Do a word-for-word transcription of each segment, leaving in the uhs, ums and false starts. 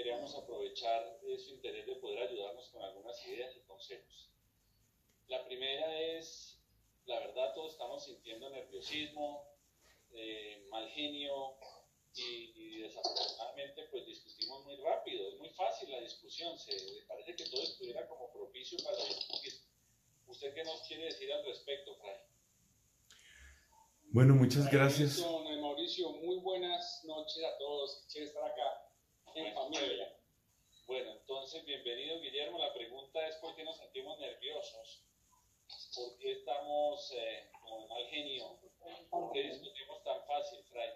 queríamos aprovechar eh, su interés de poder ayudarnos con algunas ideas y consejos. La primera es, la verdad, todos estamos sintiendo nerviosismo, eh, mal genio y, y desafortunadamente pues discutimos muy rápido. Es muy fácil la discusión, se parece que todo estuviera como propicio para discutir. ¿Usted qué nos quiere decir al respecto, Fray? Bueno, muchas gracias. Don Mauricio, muy buenas noches a todos. Quiero estar acá en familia. Bueno, entonces, bienvenido, Guillermo. La pregunta es: ¿por qué nos sentimos nerviosos? ¿Por qué estamos eh, con mal genio? ¿Por qué discutimos tan fácil, Fray?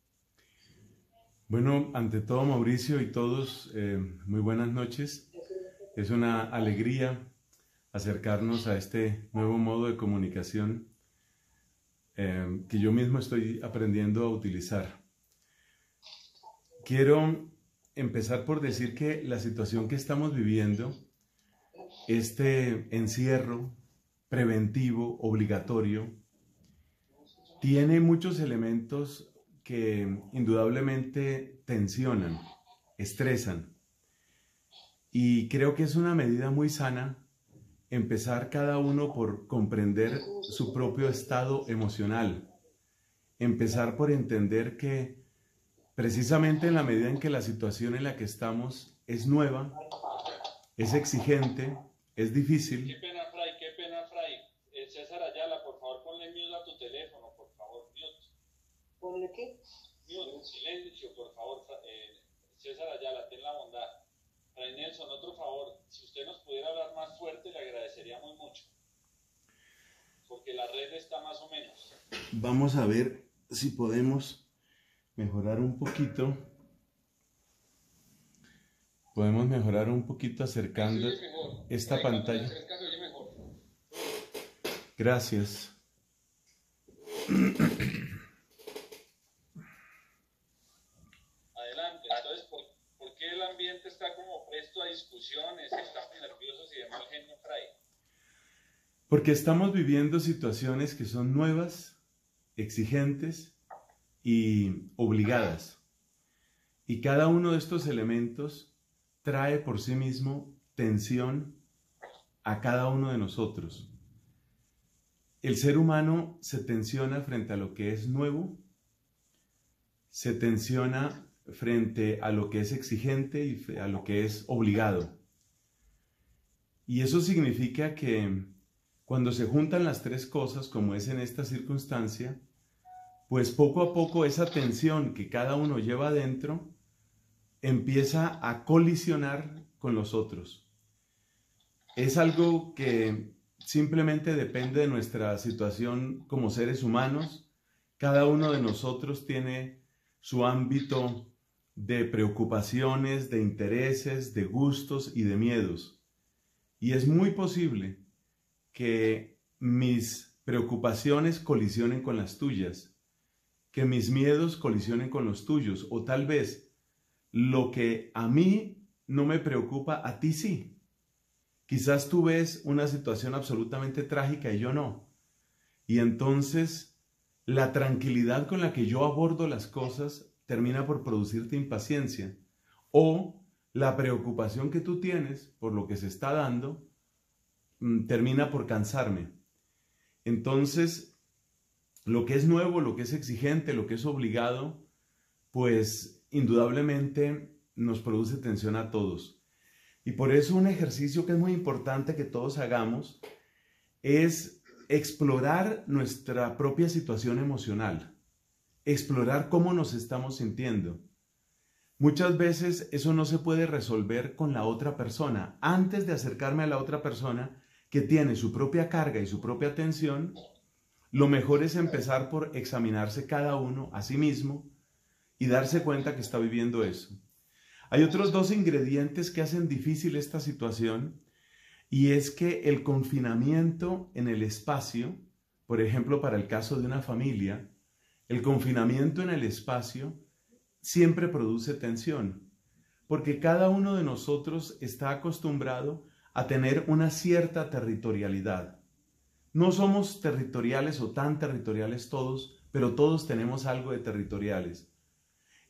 Bueno, ante todo, Mauricio y todos, eh, muy buenas noches. Es una alegría acercarnos a este nuevo modo de comunicación eh, que yo mismo estoy aprendiendo a utilizar. Quiero empezar por decir que la situación que estamos viviendo, este encierro preventivo, obligatorio, tiene muchos elementos que indudablemente tensionan, estresan. Y creo que es una medida muy sana empezar cada uno por comprender su propio estado emocional. Empezar por entender que precisamente en la medida en que la situación en la que estamos es nueva, es exigente, es difícil. Qué pena, Fray, qué pena, Fray. Eh, César Ayala, por favor, ponle mute a tu teléfono, por favor, mute. ¿Ponle qué? Mute, silencio, por favor. Eh, César Ayala, ten la bondad. Fray Nelson, otro favor, si usted nos pudiera hablar más fuerte, le agradeceríamos mucho. Porque la red está más o menos. Vamos a ver si podemos mejorar un poquito. Podemos mejorar un poquito acercando esta pantalla. Gracias. Adelante. Entonces, ¿por, ¿por qué el ambiente está como presto a discusiones? Estamos nerviosos y de mal genio, Fray. Porque estamos viviendo situaciones que son nuevas, exigentes y obligadas. Y cada uno de estos elementos trae por sí mismo tensión a cada uno de nosotros. El ser humano se tensiona frente a lo que es nuevo, se tensiona frente a lo que es exigente y a lo que es obligado. Y eso significa que cuando se juntan las tres cosas, como es en esta circunstancia, pues poco a poco esa tensión que cada uno lleva adentro empieza a colisionar con los otros. Es algo que simplemente depende de nuestra situación como seres humanos. Cada uno de nosotros tiene su ámbito de preocupaciones, de intereses, de gustos y de miedos. Y es muy posible que mis preocupaciones colisionen con las tuyas, que mis miedos colisionen con los tuyos, o tal vez lo que a mí no me preocupa, a ti sí. Quizás tú ves una situación absolutamente trágica y yo no. Y entonces la tranquilidad con la que yo abordo las cosas termina por producirte impaciencia. O la preocupación que tú tienes por lo que se está dando termina por cansarme. Entonces, lo que es nuevo, lo que es exigente, lo que es obligado, pues indudablemente nos produce tensión a todos. Y por eso un ejercicio que es muy importante que todos hagamos es explorar nuestra propia situación emocional, explorar cómo nos estamos sintiendo. Muchas veces eso no se puede resolver con la otra persona. Antes de acercarme a la otra persona que tiene su propia carga y su propia tensión, lo mejor es empezar por examinarse cada uno a sí mismo y darse cuenta que está viviendo eso. Hay otros dos ingredientes que hacen difícil esta situación, y es que el confinamiento en el espacio, por ejemplo, para el caso de una familia, el confinamiento en el espacio siempre produce tensión, porque cada uno de nosotros está acostumbrado a tener una cierta territorialidad. No somos territoriales o tan territoriales todos, pero todos tenemos algo de territoriales.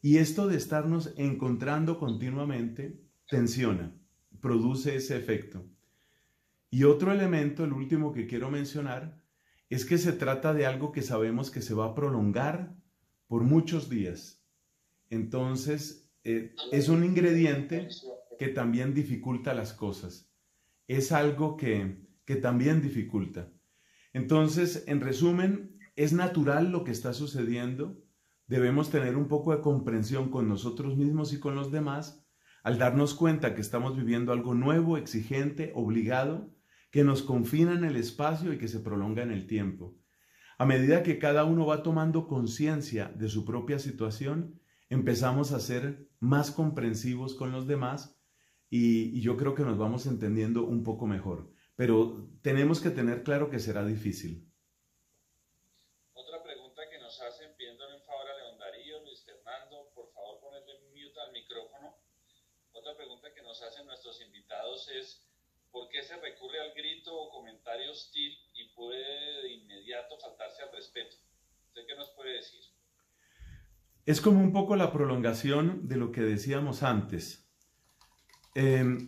Y esto de estarnos encontrando continuamente tensiona, produce ese efecto. Y otro elemento, el último que quiero mencionar, es que se trata de algo que sabemos que se va a prolongar por muchos días. Entonces, eh, es un ingrediente que también dificulta las cosas. Es algo que, que también dificulta. Entonces, en resumen, es natural lo que está sucediendo. Debemos tener un poco de comprensión con nosotros mismos y con los demás al darnos cuenta que estamos viviendo algo nuevo, exigente, obligado, que nos confina en el espacio y que se prolonga en el tiempo. A medida que cada uno va tomando conciencia de su propia situación, empezamos a ser más comprensivos con los demás y, y yo creo que nos vamos entendiendo un poco mejor. Pero tenemos que tener claro que será difícil. Otra pregunta que nos hacen, pidiéndole un favor a León Darío, Luis Fernando, por favor ponerle mute al micrófono. Otra pregunta que nos hacen nuestros invitados es, ¿por qué se recurre al grito o comentario hostil y puede de inmediato faltarse al respeto? ¿Usted qué nos puede decir? Es como un poco la prolongación de lo que decíamos antes. Eh,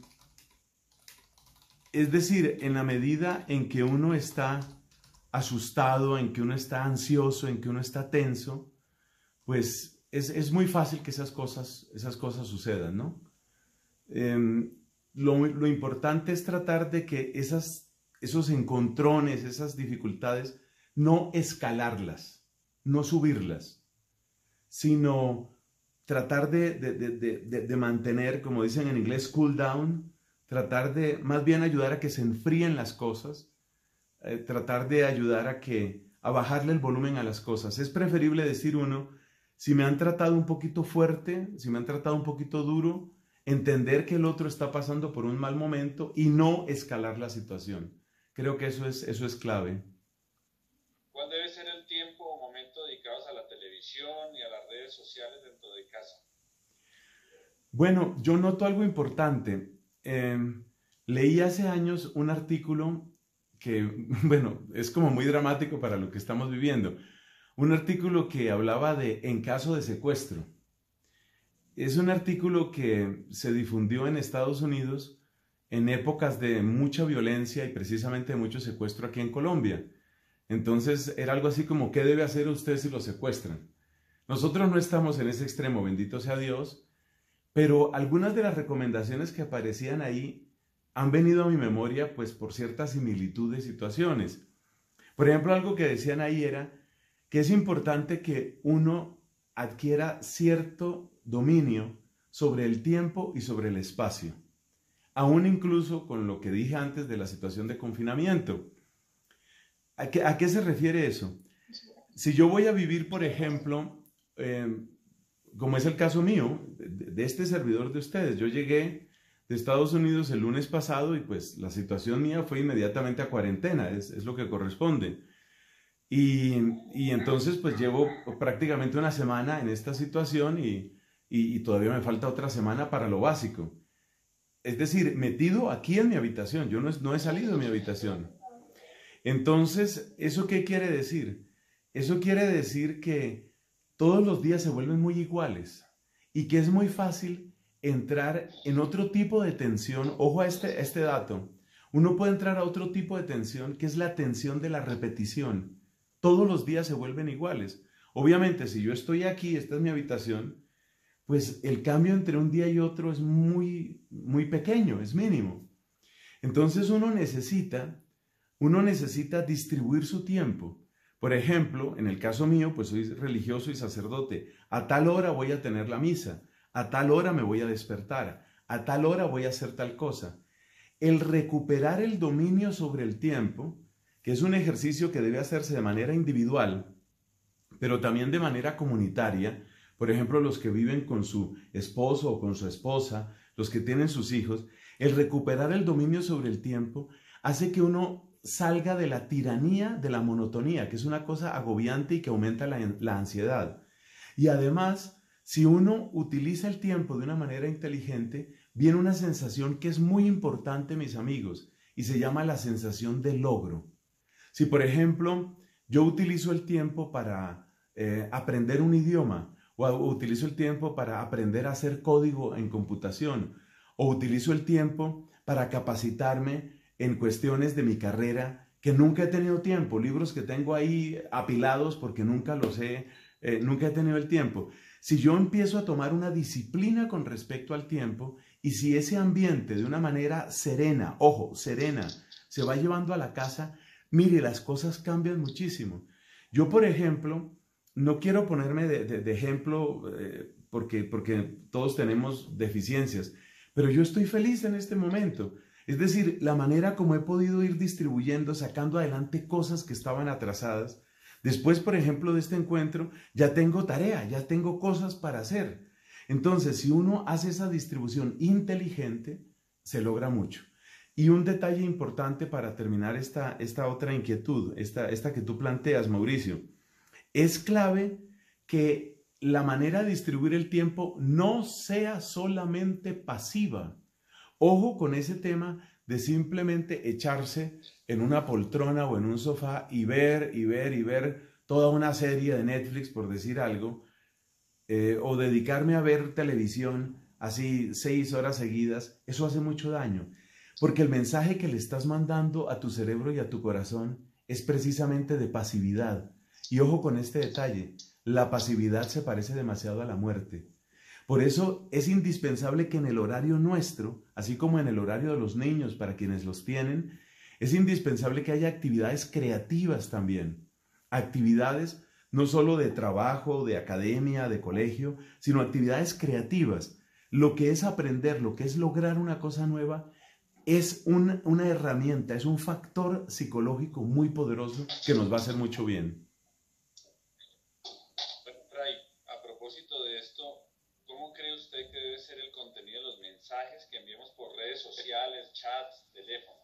es decir, en la medida en que uno está asustado, en que uno está ansioso, en que uno está tenso, pues es, es muy fácil que esas cosas, esas cosas sucedan, ¿no? Eh, lo, lo importante es tratar de que esas, esos encontrones, esas dificultades, no escalarlas, no subirlas, sino tratar de, de, de, de, de mantener, como dicen en inglés, cool down, tratar de más bien ayudar a que se enfríen las cosas, eh, tratar de ayudar a, que, a bajarle el volumen a las cosas. Es preferible decir uno, si me han tratado un poquito fuerte, si me han tratado un poquito duro, entender que el otro está pasando por un mal momento y no escalar la situación. Creo que eso es, eso es clave. ¿Cuál debe ser el tiempo o momento dedicados a la televisión y a las redes sociales dentro de casa? Bueno, yo noto algo importante. Eh, leí hace años un artículo que, bueno, es como muy dramático para lo que estamos viviendo. Un artículo que hablaba de en caso de secuestro. Es un artículo que se difundió en Estados Unidos en épocas de mucha violencia y precisamente de mucho secuestro aquí en Colombia. Entonces era algo así como, ¿qué debe hacer usted si lo secuestran? Nosotros no estamos en ese extremo, bendito sea Dios, pero algunas de las recomendaciones que aparecían ahí han venido a mi memoria pues por cierta similitud de situaciones. Por ejemplo, algo que decían ahí era que es importante que uno adquiera cierto dominio sobre el tiempo y sobre el espacio, aún incluso con lo que dije antes de la situación de confinamiento. ¿A qué, a qué se refiere eso? Si yo voy a vivir, por ejemplo, eh, como es el caso mío, de, de este servidor de ustedes, yo llegué de Estados Unidos el lunes pasado y pues la situación mía fue inmediatamente a cuarentena, es, es lo que corresponde. Y, y entonces pues llevo prácticamente una semana en esta situación y, y, y todavía me falta otra semana para lo básico. Es decir, metido aquí en mi habitación, yo no, no he salido de mi habitación. Entonces, ¿eso qué quiere decir? Eso quiere decir que todos los días se vuelven muy iguales y que es muy fácil entrar en otro tipo de tensión. Ojo a este, a este dato. Uno puede entrar a otro tipo de tensión que es la tensión de la repetición. Todos los días se vuelven iguales. Obviamente, si yo estoy aquí, esta es mi habitación, pues el cambio entre un día y otro es muy, muy pequeño, es mínimo. Entonces uno necesita, uno necesita distribuir su tiempo. Por ejemplo, en el caso mío, pues soy religioso y sacerdote. A tal hora voy a tener la misa, a tal hora me voy a despertar, a tal hora voy a hacer tal cosa. El recuperar el dominio sobre el tiempo, que es un ejercicio que debe hacerse de manera individual, pero también de manera comunitaria. Por ejemplo, los que viven con su esposo o con su esposa, los que tienen sus hijos, el recuperar el dominio sobre el tiempo hace que uno salga de la tiranía de la monotonía, que es una cosa agobiante y que aumenta la, la ansiedad. Y además, si uno utiliza el tiempo de una manera inteligente, viene una sensación que es muy importante, mis amigos, y se llama la sensación de logro. Si, por ejemplo, yo utilizo el tiempo para eh, aprender un idioma o, o utilizo el tiempo para aprender a hacer código en computación, o utilizo el tiempo para capacitarme en cuestiones de mi carrera que nunca he tenido tiempo, libros que tengo ahí apilados porque nunca los he, eh, nunca he tenido el tiempo. Si yo empiezo a tomar una disciplina con respecto al tiempo y si ese ambiente de una manera serena, ojo, serena, se va llevando a la casa, mire, las cosas cambian muchísimo. Yo, por ejemplo, no quiero ponerme de, de, de ejemplo eh, porque, porque todos tenemos deficiencias, pero yo estoy feliz en este momento. Es decir, la manera como he podido ir distribuyendo, sacando adelante cosas que estaban atrasadas. Después, por ejemplo, de este encuentro, ya tengo tarea, ya tengo cosas para hacer. Entonces, si uno hace esa distribución inteligente, se logra mucho. Y un detalle importante para terminar esta, esta otra inquietud, esta, esta que tú planteas, Mauricio, es clave que la manera de distribuir el tiempo no sea solamente pasiva. Ojo con ese tema de simplemente echarse en una poltrona o en un sofá y ver y ver y ver toda una serie de Netflix, por decir algo, eh, o dedicarme a ver televisión así seis horas seguidas. Eso hace mucho daño, porque el mensaje que le estás mandando a tu cerebro y a tu corazón es precisamente de pasividad. Y ojo con este detalle, la pasividad se parece demasiado a la muerte. Por eso es indispensable que en el horario nuestro, así como en el horario de los niños para quienes los tienen, es indispensable que haya actividades creativas también. Actividades no solo de trabajo, de academia, de colegio, sino actividades creativas. Lo que es aprender, lo que es lograr una cosa nueva, es un, una herramienta, es un factor psicológico muy poderoso que nos va a hacer mucho bien. Ray, a propósito de esto, ¿cómo cree usted que debe ser el contenido de los mensajes que enviamos por redes sociales, chats, teléfono?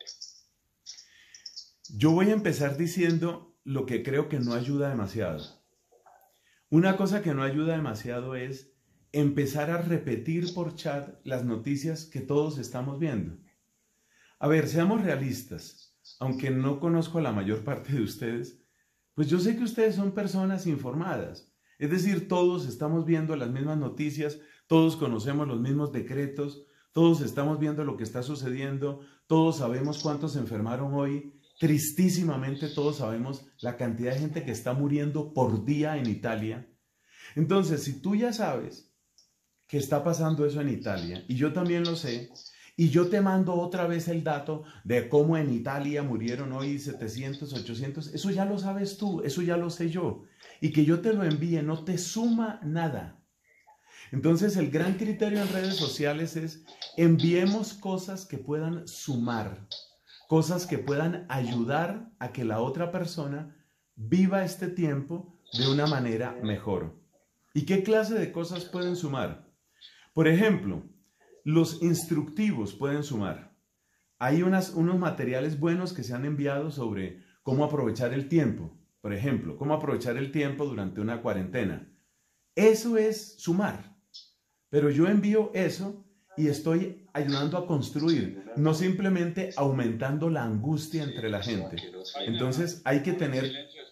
Yo voy a empezar diciendo lo que creo que no ayuda demasiado. Una cosa que no ayuda demasiado es empezar a repetir por chat las noticias que todos estamos viendo. A ver, seamos realistas. Aunque no conozco a la mayor parte de ustedes, pues yo sé que ustedes son personas informadas. Es decir, todos estamos viendo las mismas noticias, todos conocemos los mismos decretos, todos estamos viendo lo que está sucediendo, todos sabemos cuántos se enfermaron hoy. Tristísimamente todos sabemos la cantidad de gente que está muriendo por día en Italia. Entonces, si tú ya sabes que está pasando eso en Italia, y yo también lo sé, y yo te mando otra vez el dato de cómo en Italia murieron hoy setecientos, ochocientos, eso ya lo sabes tú, eso ya lo sé yo. Y que yo te lo envíe no te suma nada. Entonces el gran criterio en redes sociales es enviemos cosas que puedan sumar, cosas que puedan ayudar a que la otra persona viva este tiempo de una manera mejor. ¿Y qué clase de cosas pueden sumar? Por ejemplo, los instructivos pueden sumar. Hay unas, unos materiales buenos que se han enviado sobre cómo aprovechar el tiempo. Por ejemplo, cómo aprovechar el tiempo durante una cuarentena. Eso es sumar. Pero yo envío eso y estoy ayudando a construir, no simplemente aumentando la angustia entre la gente. Entonces hay que tener...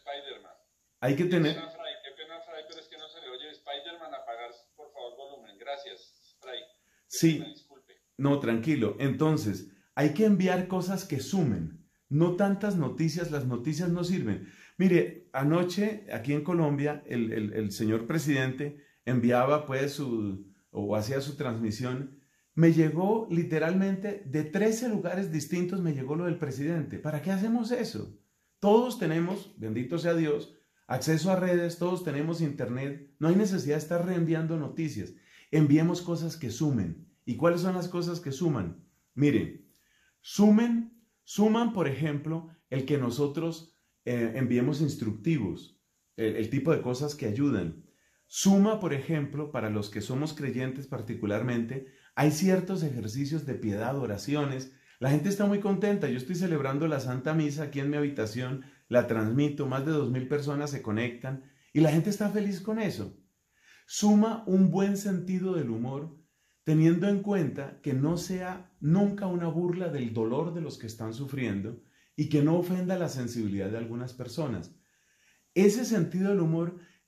Hay que tener... Qué pena, Fray, pero es que no se le oye. Spider-Man, apagar, por favor, volumen. Gracias, Fray. Sí, no, tranquilo. Entonces, hay que enviar cosas que sumen. No tantas noticias, las noticias no sirven. Mire, anoche aquí en Colombia el, el, el señor presidente enviaba pues su, o hacía su transmisión. Me llegó literalmente de trece lugares distintos, me llegó lo del presidente. ¿Para qué hacemos eso? Todos tenemos, bendito sea Dios, acceso a redes, todos tenemos internet. No hay necesidad de estar reenviando noticias. Enviemos cosas que sumen. ¿Y cuáles son las cosas que suman? Miren, sumen, suman, por ejemplo, el que nosotros eh, enviemos instructivos, el, el tipo de cosas que ayudan. Suma, por ejemplo, para los que somos creyentes particularmente, hay ciertos ejercicios de piedad, oraciones. La gente está muy contenta. Yo estoy celebrando la Santa Misa aquí en mi habitación, la transmito, más de dos mil personas se conectan y la gente está feliz con eso. Suma un buen sentido del humor, teniendo en cuenta que no sea nunca una burla del dolor de los que están sufriendo y que no ofenda la sensibilidad de algunas personas. Ese sentido del humor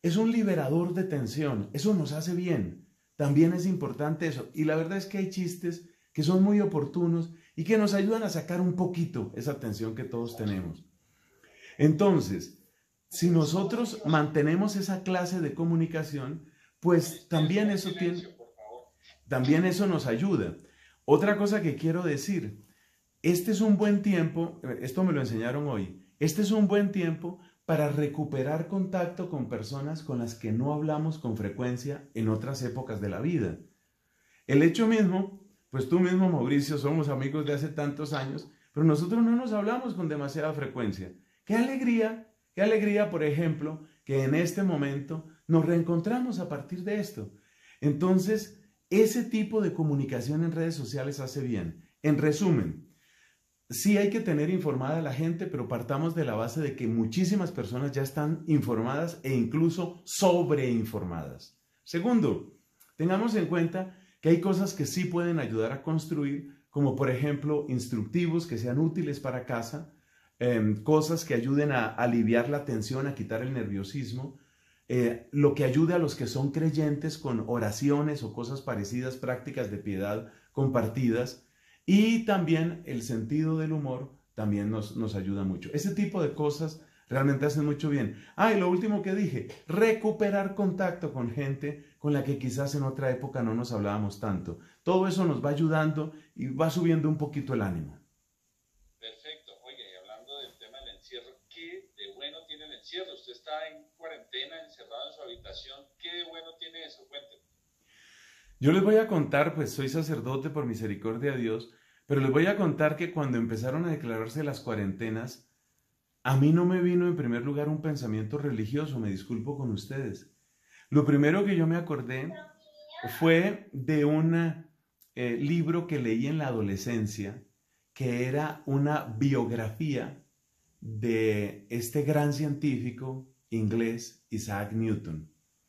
es un liberador de tensión, eso nos hace bien, también es importante eso. Y la verdad es que hay chistes que son muy oportunos y que nos ayudan a sacar un poquito esa tensión que todos tenemos. Entonces, si nosotros mantenemos esa clase de comunicación, pues también eso tiene, también eso nos ayuda. Otra cosa que quiero decir, este es un buen tiempo, esto me lo enseñaron hoy, este es un buen tiempo para recuperar contacto con personas con las que no hablamos con frecuencia en otras épocas de la vida. El hecho mismo, pues tú mismo, Mauricio, somos amigos de hace tantos años, pero nosotros no nos hablamos con demasiada frecuencia. ¡Qué alegría! ¡Qué alegría, por ejemplo, que en este momento nos reencontramos a partir de esto! Entonces, ese tipo de comunicación en redes sociales hace bien. En resumen, sí hay que tener informada a la gente, pero partamos de la base de que muchísimas personas ya están informadas e incluso sobreinformadas. Segundo, tengamos en cuenta que hay cosas que sí pueden ayudar a construir, como por ejemplo instructivos que sean útiles para casa, eh, cosas que ayuden a aliviar la tensión, a quitar el nerviosismo, eh, lo que ayude a los que son creyentes con oraciones o cosas parecidas, prácticas de piedad compartidas, y también el sentido del humor también nos, nos ayuda mucho. Ese tipo de cosas realmente hacen mucho bien. Ah, y lo último que dije, recuperar contacto con gente con la que quizás en otra época no nos hablábamos tanto. Todo eso nos va ayudando y va subiendo un poquito el ánimo. Perfecto. Oye, y hablando del tema del encierro, ¿qué de bueno tiene el encierro? Usted está en cuarentena, encerrado en su habitación. ¿Qué de bueno tiene eso? Cuénteme. Yo les voy a contar, pues soy sacerdote por misericordia de Dios, pero les voy a contar que cuando empezaron a declararse las cuarentenas, a mí no me vino en primer lugar un pensamiento religioso, me disculpo con ustedes. Lo primero que yo me acordé fue de un eh, libro que leí en la adolescencia, que era una biografía de este gran científico inglés, Isaac Newton.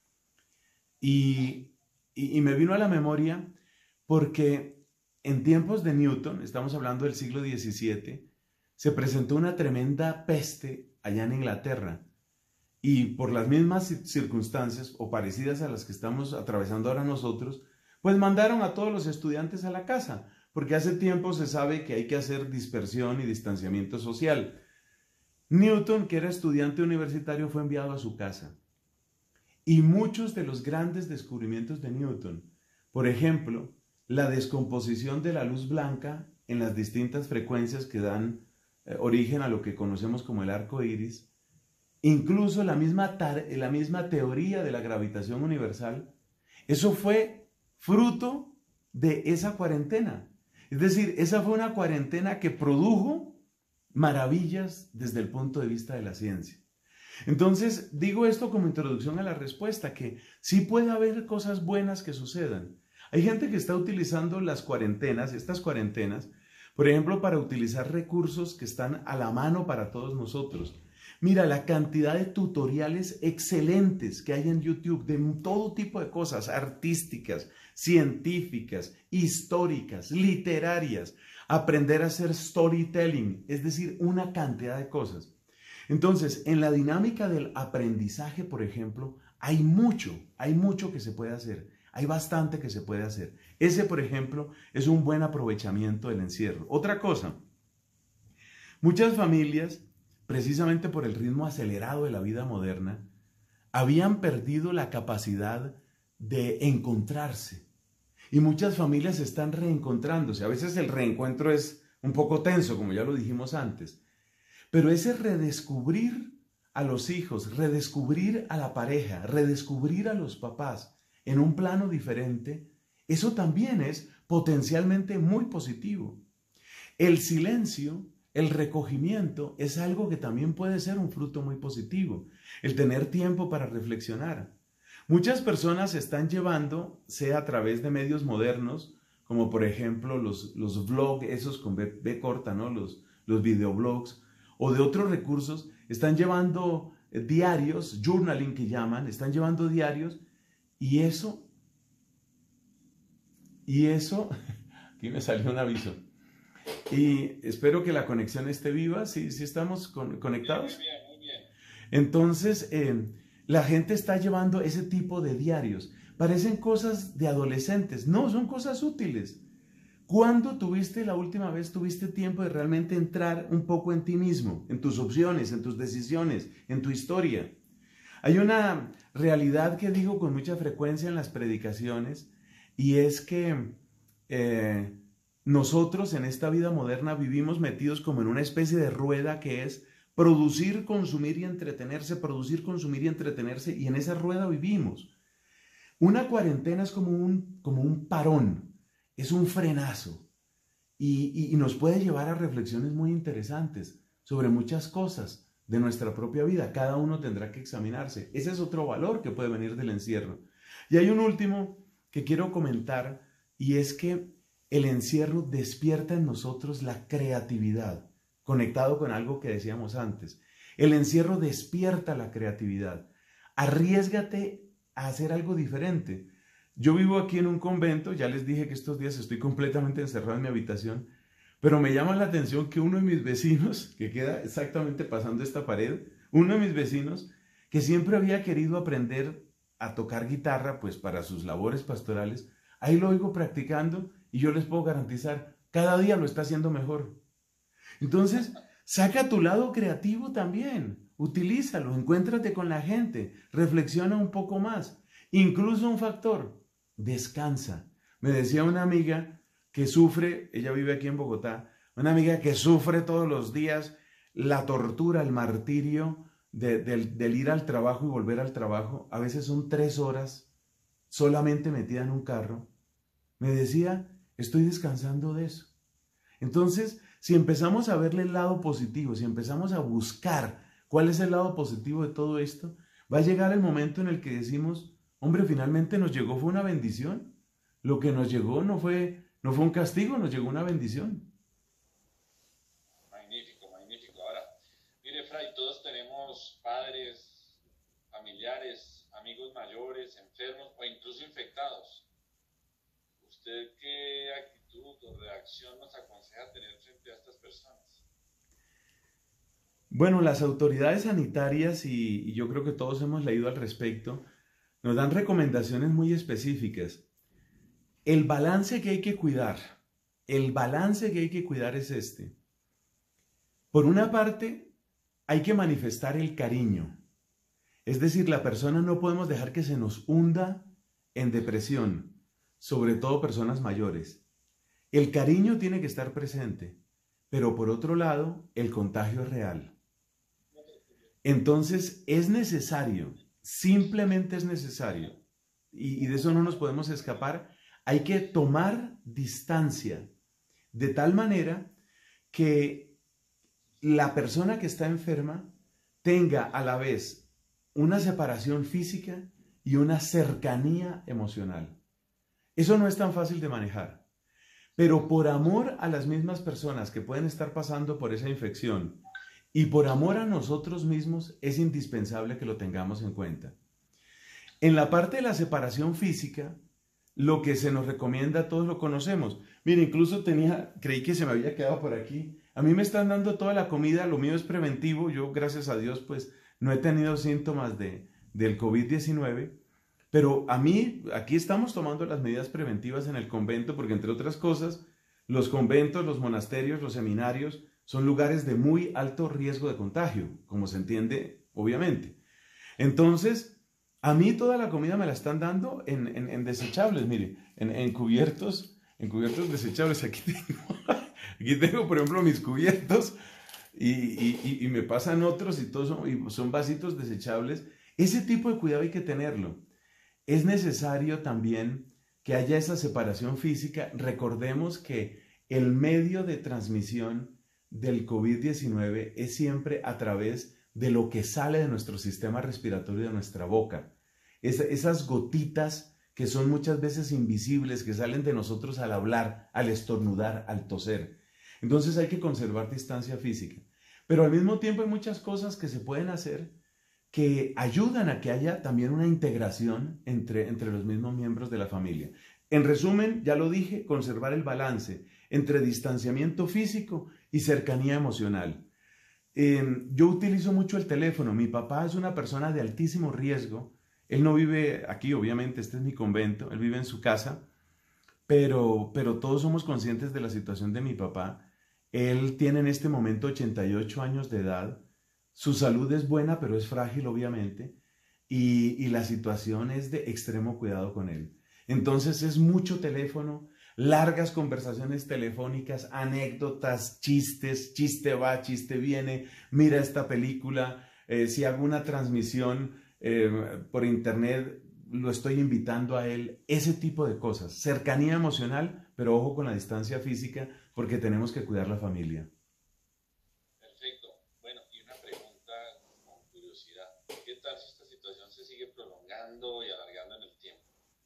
Y, y, y me vino a la memoria porque en tiempos de Newton, estamos hablando del siglo diecisiete, se presentó una tremenda peste allá en Inglaterra y por las mismas circunstancias o parecidas a las que estamos atravesando ahora nosotros, pues mandaron a todos los estudiantes a la casa, porque hace tiempo se sabe que hay que hacer dispersión y distanciamiento social. Newton, que era estudiante universitario, fue enviado a su casa. Y muchos de los grandes descubrimientos de Newton, por ejemplo, la descomposición de la luz blanca en las distintas frecuencias que dan eh, origen a lo que conocemos como el arco iris, incluso la misma, la misma teoría de la gravitación universal, eso fue fruto de esa cuarentena. Es decir, esa fue una cuarentena que produjo maravillas desde el punto de vista de la ciencia. Entonces, digo esto como introducción a la respuesta, que sí puede haber cosas buenas que sucedan. Hay gente que está utilizando las cuarentenas, estas cuarentenas, por ejemplo, para utilizar recursos que están a la mano para todos nosotros. Mira la cantidad de tutoriales excelentes que hay en YouTube de todo tipo de cosas, artísticas, científicas, históricas, literarias, aprender a hacer storytelling, es decir, una cantidad de cosas. Entonces, en la dinámica del aprendizaje, por ejemplo, hay mucho, hay mucho que se puede hacer. Hay bastante que se puede hacer. Ese, por ejemplo, es un buen aprovechamiento del encierro. Otra cosa, muchas familias, precisamente por el ritmo acelerado de la vida moderna, habían perdido la capacidad de encontrarse. Y muchas familias están reencontrándose. A veces el reencuentro es un poco tenso, como ya lo dijimos antes. Pero ese redescubrir a los hijos, redescubrir a la pareja, redescubrir a los papás en un plano diferente, eso también es potencialmente muy positivo. El silencio, el recogimiento, es algo que también puede ser un fruto muy positivo. El tener tiempo para reflexionar. Muchas personas están llevando, sea a través de medios modernos, como por ejemplo los, los vlogs, esos con B, B corta, ¿no? Los, los videoblogs, o de otros recursos, están llevando diarios, journaling que llaman, están llevando diarios, y eso, y eso, aquí me salió un aviso, y espero que la conexión esté viva, ¿sí, sí estamos con, conectados? Muy bien, muy bien. Entonces, eh, la gente está llevando ese tipo de diarios. Parecen cosas de adolescentes. No, son cosas útiles. ¿Cuándo tuviste la última vez, tuviste tiempo de realmente entrar un poco en ti mismo, en tus opciones, en tus decisiones, en tu historia? Hay una realidad que digo con mucha frecuencia en las predicaciones, y es que eh, nosotros en esta vida moderna vivimos metidos como en una especie de rueda que es producir, consumir y entretenerse, producir, consumir y entretenerse, y en esa rueda vivimos. Una cuarentena es como un, como un parón, es un frenazo, y, y, y nos puede llevar a reflexiones muy interesantes sobre muchas cosas de nuestra propia vida. Cada uno tendrá que examinarse. Ese es otro valor que puede venir del encierro. Y hay un último que quiero comentar, y es que el encierro despierta en nosotros la creatividad, conectado con algo que decíamos antes. El encierro despierta la creatividad. Arriésgate a hacer algo diferente. Yo vivo aquí en un convento, ya les dije que estos días estoy completamente encerrado en mi habitación, pero me llama la atención que uno de mis vecinos, que queda exactamente pasando esta pared, uno de mis vecinos, que siempre había querido aprender a tocar guitarra, pues para sus labores pastorales, ahí lo oigo practicando y yo les puedo garantizar, cada día lo está haciendo mejor. Entonces, saca tu lado creativo también, utilízalo, encuéntrate con la gente, reflexiona un poco más. Incluso un factor, descansa. Me decía una amiga que sufre, ella vive aquí en Bogotá, una amiga que sufre todos los días la tortura, el martirio de, del, del ir al trabajo y volver al trabajo. A veces son tres horas solamente metida en un carro. Me decía, estoy descansando de eso. Entonces, si empezamos a verle el lado positivo, si empezamos a buscar cuál es el lado positivo de todo esto, va a llegar el momento en el que decimos, hombre, finalmente nos llegó, fue una bendición. Lo que nos llegó no fue, no fue un castigo, nos llegó una bendición. Magnífico, magnífico. Ahora, mire, Fray, todos tenemos padres, familiares, amigos mayores, enfermos o incluso infectados. ¿Usted qué actitud o reacción nos aconseja tener frente a estas personas? Bueno, las autoridades sanitarias, y, y yo creo que todos hemos leído al respecto, nos dan recomendaciones muy específicas. El balance que hay que cuidar, el balance que hay que cuidar es este. Por una parte, hay que manifestar el cariño. Es decir, la persona no podemos dejar que se nos hunda en depresión, sobre todo personas mayores. El cariño tiene que estar presente, pero por otro lado, el contagio es real. Entonces, es necesario, simplemente es necesario, y, y de eso no nos podemos escapar, hay que tomar distancia, de tal manera que la persona que está enferma tenga a la vez una separación física y una cercanía emocional. Eso no es tan fácil de manejar, pero por amor a las mismas personas que pueden estar pasando por esa infección y por amor a nosotros mismos, es indispensable que lo tengamos en cuenta. En la parte de la separación física, lo que se nos recomienda, todos lo conocemos. Mire, incluso tenía, creí que se me había quedado por aquí. A mí me están dando toda la comida, lo mío es preventivo. Yo, gracias a Dios, pues no he tenido síntomas de, del COVID diecinueve. Pero a mí, aquí estamos tomando las medidas preventivas en el convento, porque entre otras cosas, los conventos, los monasterios, los seminarios, son lugares de muy alto riesgo de contagio, como se entiende, obviamente. Entonces, a mí toda la comida me la están dando en, en, en desechables, mire, en, en cubiertos, en cubiertos desechables. Aquí tengo, aquí tengo, por ejemplo, mis cubiertos y, y, y me pasan otros y todos son, y son vasitos desechables. Ese tipo de cuidado hay que tenerlo. Es necesario también que haya esa separación física. Recordemos que el medio de transmisión del COVID diecinueve es siempre a través de lo que sale de nuestro sistema respiratorio, de nuestra boca. Es, esas gotitas que son muchas veces invisibles, que salen de nosotros al hablar, al estornudar, al toser. Entonces hay que conservar distancia física. Pero al mismo tiempo hay muchas cosas que se pueden hacer que ayudan a que haya también una integración entre, entre los mismos miembros de la familia. En resumen, ya lo dije, conservar el balance entre distanciamiento físico y cercanía emocional. eh, yo utilizo mucho el teléfono. Mi papá es una persona de altísimo riesgo. Él no vive aquí, obviamente, este es mi convento, él vive en su casa, pero, pero todos somos conscientes de la situación de mi papá. Él tiene en este momento ochenta y ocho años de edad. Su salud es buena, pero es frágil, obviamente, y, y la situación es de extremo cuidado con él. Entonces es mucho teléfono, largas conversaciones telefónicas, anécdotas, chistes, chiste va, chiste viene, mira esta película, eh, si hago una transmisión eh, por internet, lo estoy invitando a él, ese tipo de cosas, cercanía emocional, pero ojo con la distancia física, porque tenemos que cuidar la familia. Perfecto. Bueno, y una pregunta con curiosidad. ¿Qué tal si esta situación se sigue prolongando y alargando en el tiempo?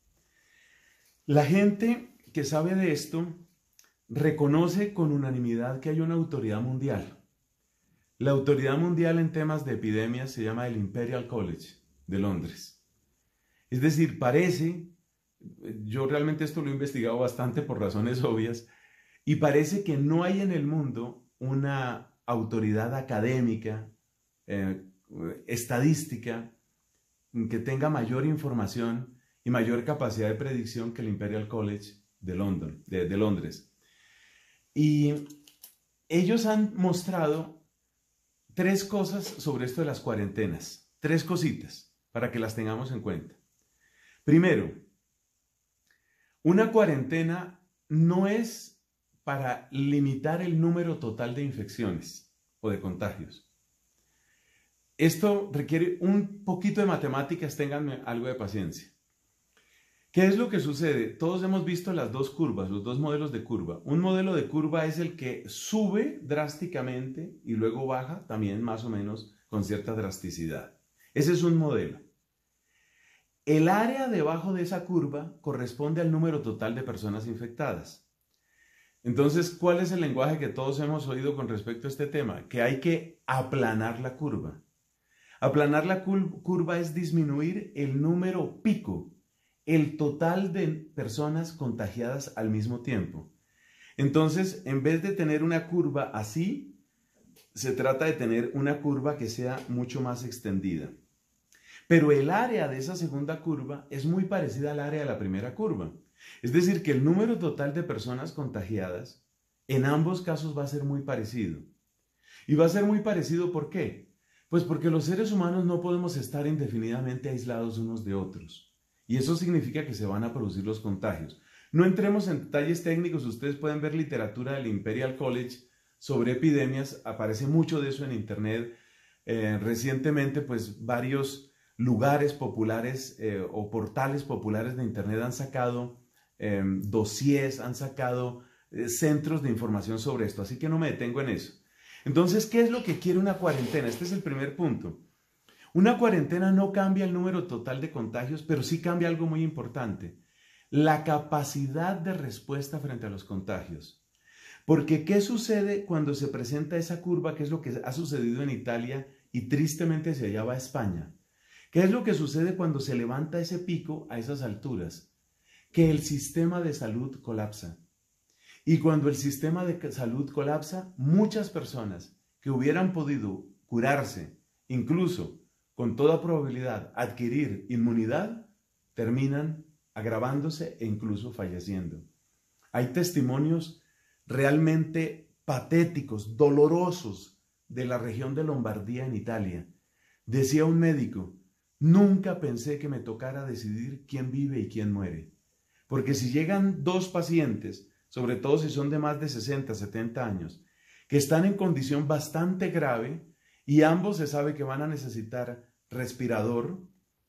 La gente que sabe de esto reconoce con unanimidad que hay una autoridad mundial. La autoridad mundial en temas de epidemias se llama el Imperial College de Londres. Es decir, parece, yo realmente esto lo he investigado bastante por razones obvias, y parece que no hay en el mundo una autoridad académica, eh, estadística, que tenga mayor información y mayor capacidad de predicción que el Imperial College de, London, de, de Londres. Y ellos han mostrado tres cosas sobre esto de las cuarentenas, tres cositas para que las tengamos en cuenta. Primero, una cuarentena no es para limitar el número total de infecciones o de contagios. Esto requiere un poquito de matemáticas, ténganme algo de paciencia. ¿Qué es lo que sucede? Todos hemos visto las dos curvas, los dos modelos de curva. Un modelo de curva es el que sube drásticamente y luego baja también más o menos con cierta drasticidad. Ese es un modelo. El área debajo de esa curva corresponde al número total de personas infectadas. Entonces, ¿cuál es el lenguaje que todos hemos oído con respecto a este tema? Que hay que aplanar la curva. Aplanar la curva es disminuir el número pico, el total de personas contagiadas al mismo tiempo. Entonces, en vez de tener una curva así, se trata de tener una curva que sea mucho más extendida. Pero el área de esa segunda curva es muy parecida al área de la primera curva. Es decir, que el número total de personas contagiadas en ambos casos va a ser muy parecido. Y va a ser muy parecido, ¿por qué? Pues porque los seres humanos no podemos estar indefinidamente aislados unos de otros. Y eso significa que se van a producir los contagios. No entremos en detalles técnicos, ustedes pueden ver literatura del Imperial College sobre epidemias, aparece mucho de eso en internet. Eh, recientemente, pues varios lugares populares eh, o portales populares de internet han sacado eh, dossiers, han sacado eh, centros de información sobre esto, así que no me detengo en eso. Entonces, ¿qué es lo que quiere una cuarentena? Este es el primer punto. Una cuarentena no cambia el número total de contagios, pero sí cambia algo muy importante, la capacidad de respuesta frente a los contagios. Porque, ¿qué sucede cuando se presenta esa curva? ¿Qué es lo que ha sucedido en Italia y tristemente hacia allá va a España? ¿Qué es lo que sucede cuando se levanta ese pico a esas alturas? Que el sistema de salud colapsa. Y cuando el sistema de salud colapsa, muchas personas que hubieran podido curarse, incluso con toda probabilidad adquirir inmunidad, terminan agravándose e incluso falleciendo. Hay testimonios realmente patéticos, dolorosos de la región de Lombardía en Italia. Decía un médico: nunca pensé que me tocara decidir quién vive y quién muere. Porque si llegan dos pacientes, sobre todo si son de más de sesenta, setenta años, que están en condición bastante grave y ambos se sabe que van a necesitar respirador,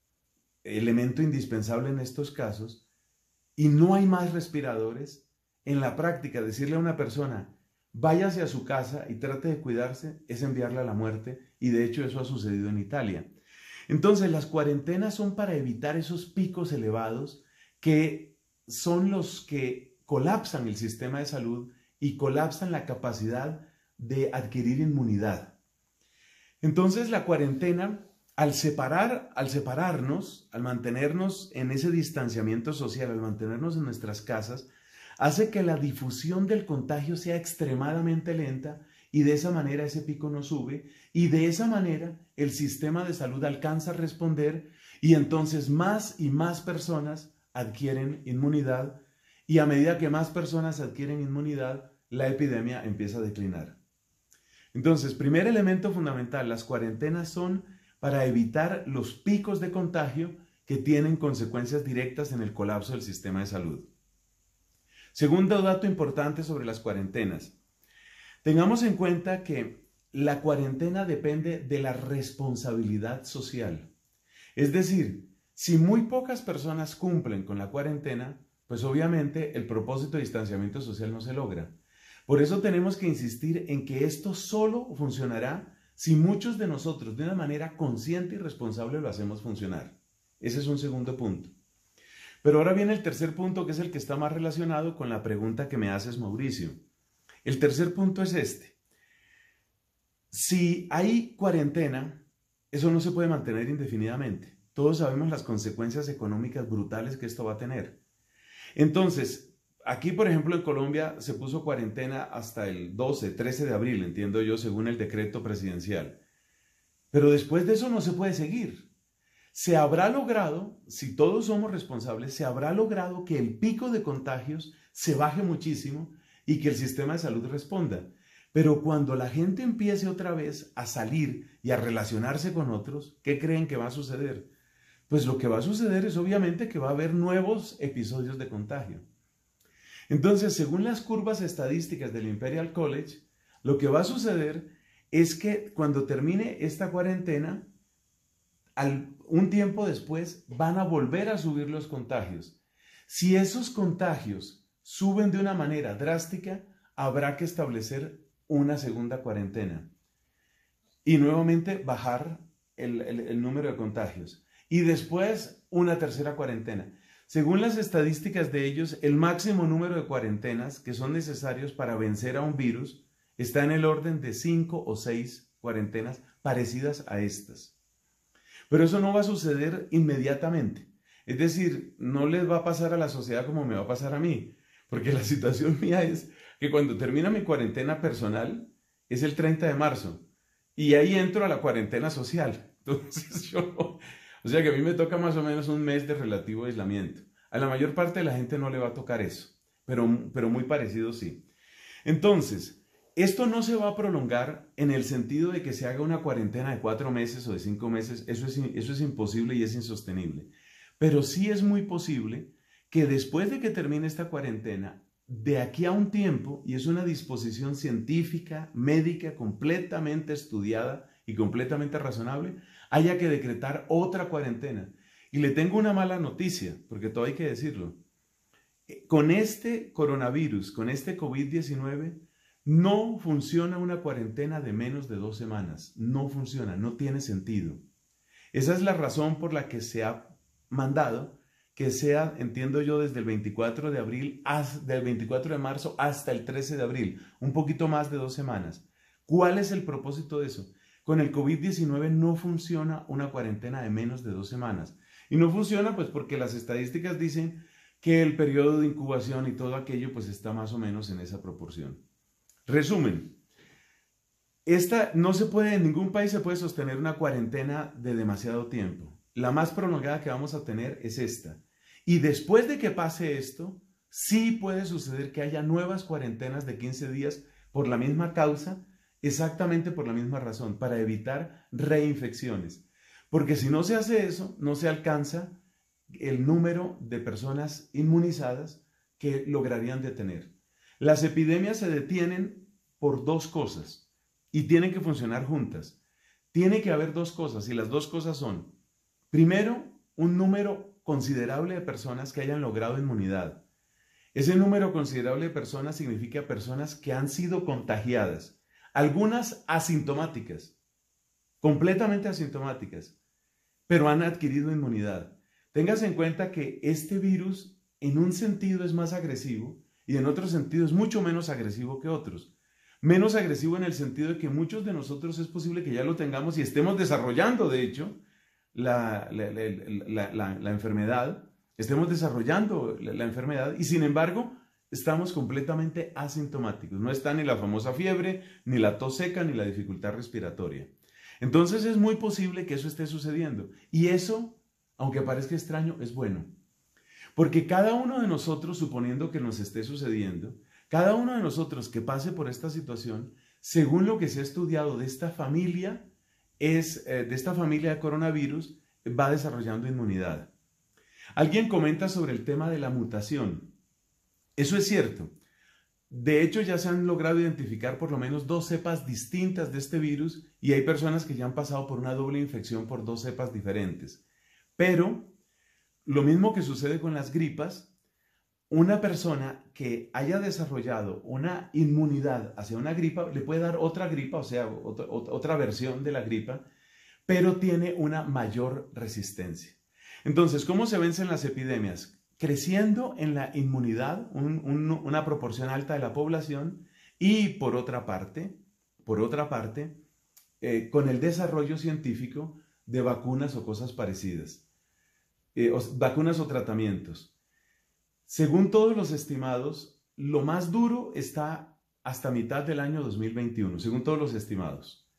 elemento indispensable en estos casos, y no hay más respiradores, en la práctica decirle a una persona váyase a su casa y trate de cuidarse es enviarla a la muerte, y de hecho eso ha sucedido en Italia. Entonces las cuarentenas son para evitar esos picos elevados que son los que colapsan el sistema de salud y colapsan la capacidad de adquirir inmunidad. Entonces la cuarentena, al separar, al separarnos, al mantenernos en ese distanciamiento social, al mantenernos en nuestras casas, hace que la difusión del contagio sea extremadamente lenta y de esa manera ese pico no sube y de esa manera el sistema de salud alcanza a responder y entonces más y más personas adquieren inmunidad y a medida que más personas adquieren inmunidad, la epidemia empieza a declinar. Entonces, primer elemento fundamental, las cuarentenas son para evitar los picos de contagio que tienen consecuencias directas en el colapso del sistema de salud. Segundo dato importante sobre las cuarentenas. Tengamos en cuenta que la cuarentena depende de la responsabilidad social. Es decir, si muy pocas personas cumplen con la cuarentena, pues obviamente el propósito de distanciamiento social no se logra. Por eso tenemos que insistir en que esto solo funcionará si muchos de nosotros de una manera consciente y responsable lo hacemos funcionar. Ese es un segundo punto. Pero ahora viene el tercer punto, que es el que está más relacionado con la pregunta que me haces, Mauricio. El tercer punto es este. Si hay cuarentena, eso no se puede mantener indefinidamente. Todos sabemos las consecuencias económicas brutales que esto va a tener. Entonces, aquí, por ejemplo, en Colombia se puso cuarentena hasta el doce, trece de abril, entiendo yo, según el decreto presidencial. Pero después de eso no se puede seguir. Se habrá logrado, si todos somos responsables, se habrá logrado que el pico de contagios se baje muchísimo y que el sistema de salud responda. Pero cuando la gente empiece otra vez a salir y a relacionarse con otros, ¿qué creen que va a suceder? Pues lo que va a suceder es obviamente que va a haber nuevos episodios de contagio. Entonces, según las curvas estadísticas del Imperial College, lo que va a suceder es que cuando termine esta cuarentena, al, un tiempo después van a volver a subir los contagios. Si esos contagios suben de una manera drástica, habrá que establecer una segunda cuarentena y nuevamente bajar el, el, el número de contagios. Y después una tercera cuarentena. Según las estadísticas de ellos, el máximo número de cuarentenas que son necesarios para vencer a un virus está en el orden de cinco o seis cuarentenas parecidas a estas. Pero eso no va a suceder inmediatamente. Es decir, no les va a pasar a la sociedad como me va a pasar a mí. Porque la situación mía es que cuando termina mi cuarentena personal es el treinta de marzo. Y ahí entro a la cuarentena social. Entonces yo no... O sea que a mí me toca más o menos un mes de relativo aislamiento. A la mayor parte de la gente no le va a tocar eso, pero, pero muy parecido sí. Entonces, esto no se va a prolongar en el sentido de que se haga una cuarentena de cuatro meses o de cinco meses. Eso es, eso es imposible y es insostenible. Pero sí es muy posible que después de que termine esta cuarentena, de aquí a un tiempo, y es una disposición científica, médica, completamente estudiada y completamente razonable, haya que decretar otra cuarentena. Y le tengo una mala noticia, porque todo hay que decirlo. Con este coronavirus, con este COVID diecinueve, no funciona una cuarentena de menos de dos semanas. No funciona, no tiene sentido. Esa es la razón por la que se ha mandado que sea, entiendo yo, desde el veinticuatro de abril, hasta, del veinticuatro de marzo hasta el trece de abril, un poquito más de dos semanas. ¿Cuál es el propósito de eso? Con el COVID diecinueve no funciona una cuarentena de menos de dos semanas. Y no funciona pues porque las estadísticas dicen que el periodo de incubación y todo aquello pues está más o menos en esa proporción. Resumen, esta no se puede, en ningún país se puede sostener una cuarentena de demasiado tiempo. La más prolongada que vamos a tener es esta. Y después de que pase esto, sí puede suceder que haya nuevas cuarentenas de quince días por la misma causa, exactamente por la misma razón, para evitar reinfecciones. Porque si no se hace eso, no se alcanza el número de personas inmunizadas que lograrían detener. Las epidemias se detienen por dos cosas y tienen que funcionar juntas. Tiene que haber dos cosas y las dos cosas son, primero, un número considerable de personas que hayan logrado inmunidad. Ese número considerable de personas significa personas que han sido contagiadas, algunas asintomáticas, completamente asintomáticas, pero han adquirido inmunidad. Téngase en cuenta que este virus en un sentido es más agresivo y en otro sentido es mucho menos agresivo que otros. Menos agresivo en el sentido de que muchos de nosotros es posible que ya lo tengamos y estemos desarrollando, de hecho, La, la, la, la, la, la enfermedad, estemos desarrollando la, la enfermedad y sin embargo estamos completamente asintomáticos. No está ni la famosa fiebre, ni la tos seca, ni la dificultad respiratoria. Entonces es muy posible que eso esté sucediendo. Y eso, aunque parezca extraño, es bueno. Porque cada uno de nosotros, suponiendo que nos esté sucediendo, cada uno de nosotros que pase por esta situación, según lo que se ha estudiado de esta familia, es, eh, de esta familia de coronavirus, va desarrollando inmunidad. Alguien comenta sobre el tema de la mutación. Eso es cierto. De hecho, ya se han logrado identificar por lo menos dos cepas distintas de este virus y hay personas que ya han pasado por una doble infección por dos cepas diferentes. Pero, lo mismo que sucede con las gripas, una persona que haya desarrollado una inmunidad hacia una gripa le puede dar otra gripa, o sea, otra, otra versión de la gripa, pero tiene una mayor resistencia. Entonces, ¿cómo se vencen las epidemias? Creciendo en la inmunidad, un, un, una proporción alta de la población, y por otra parte, por otra parte, eh, con el desarrollo científico de vacunas o cosas parecidas, eh, o, vacunas o tratamientos. Según todos los estimados, lo más duro está hasta mitad del año dos mil veintiuno, según todos los estimados.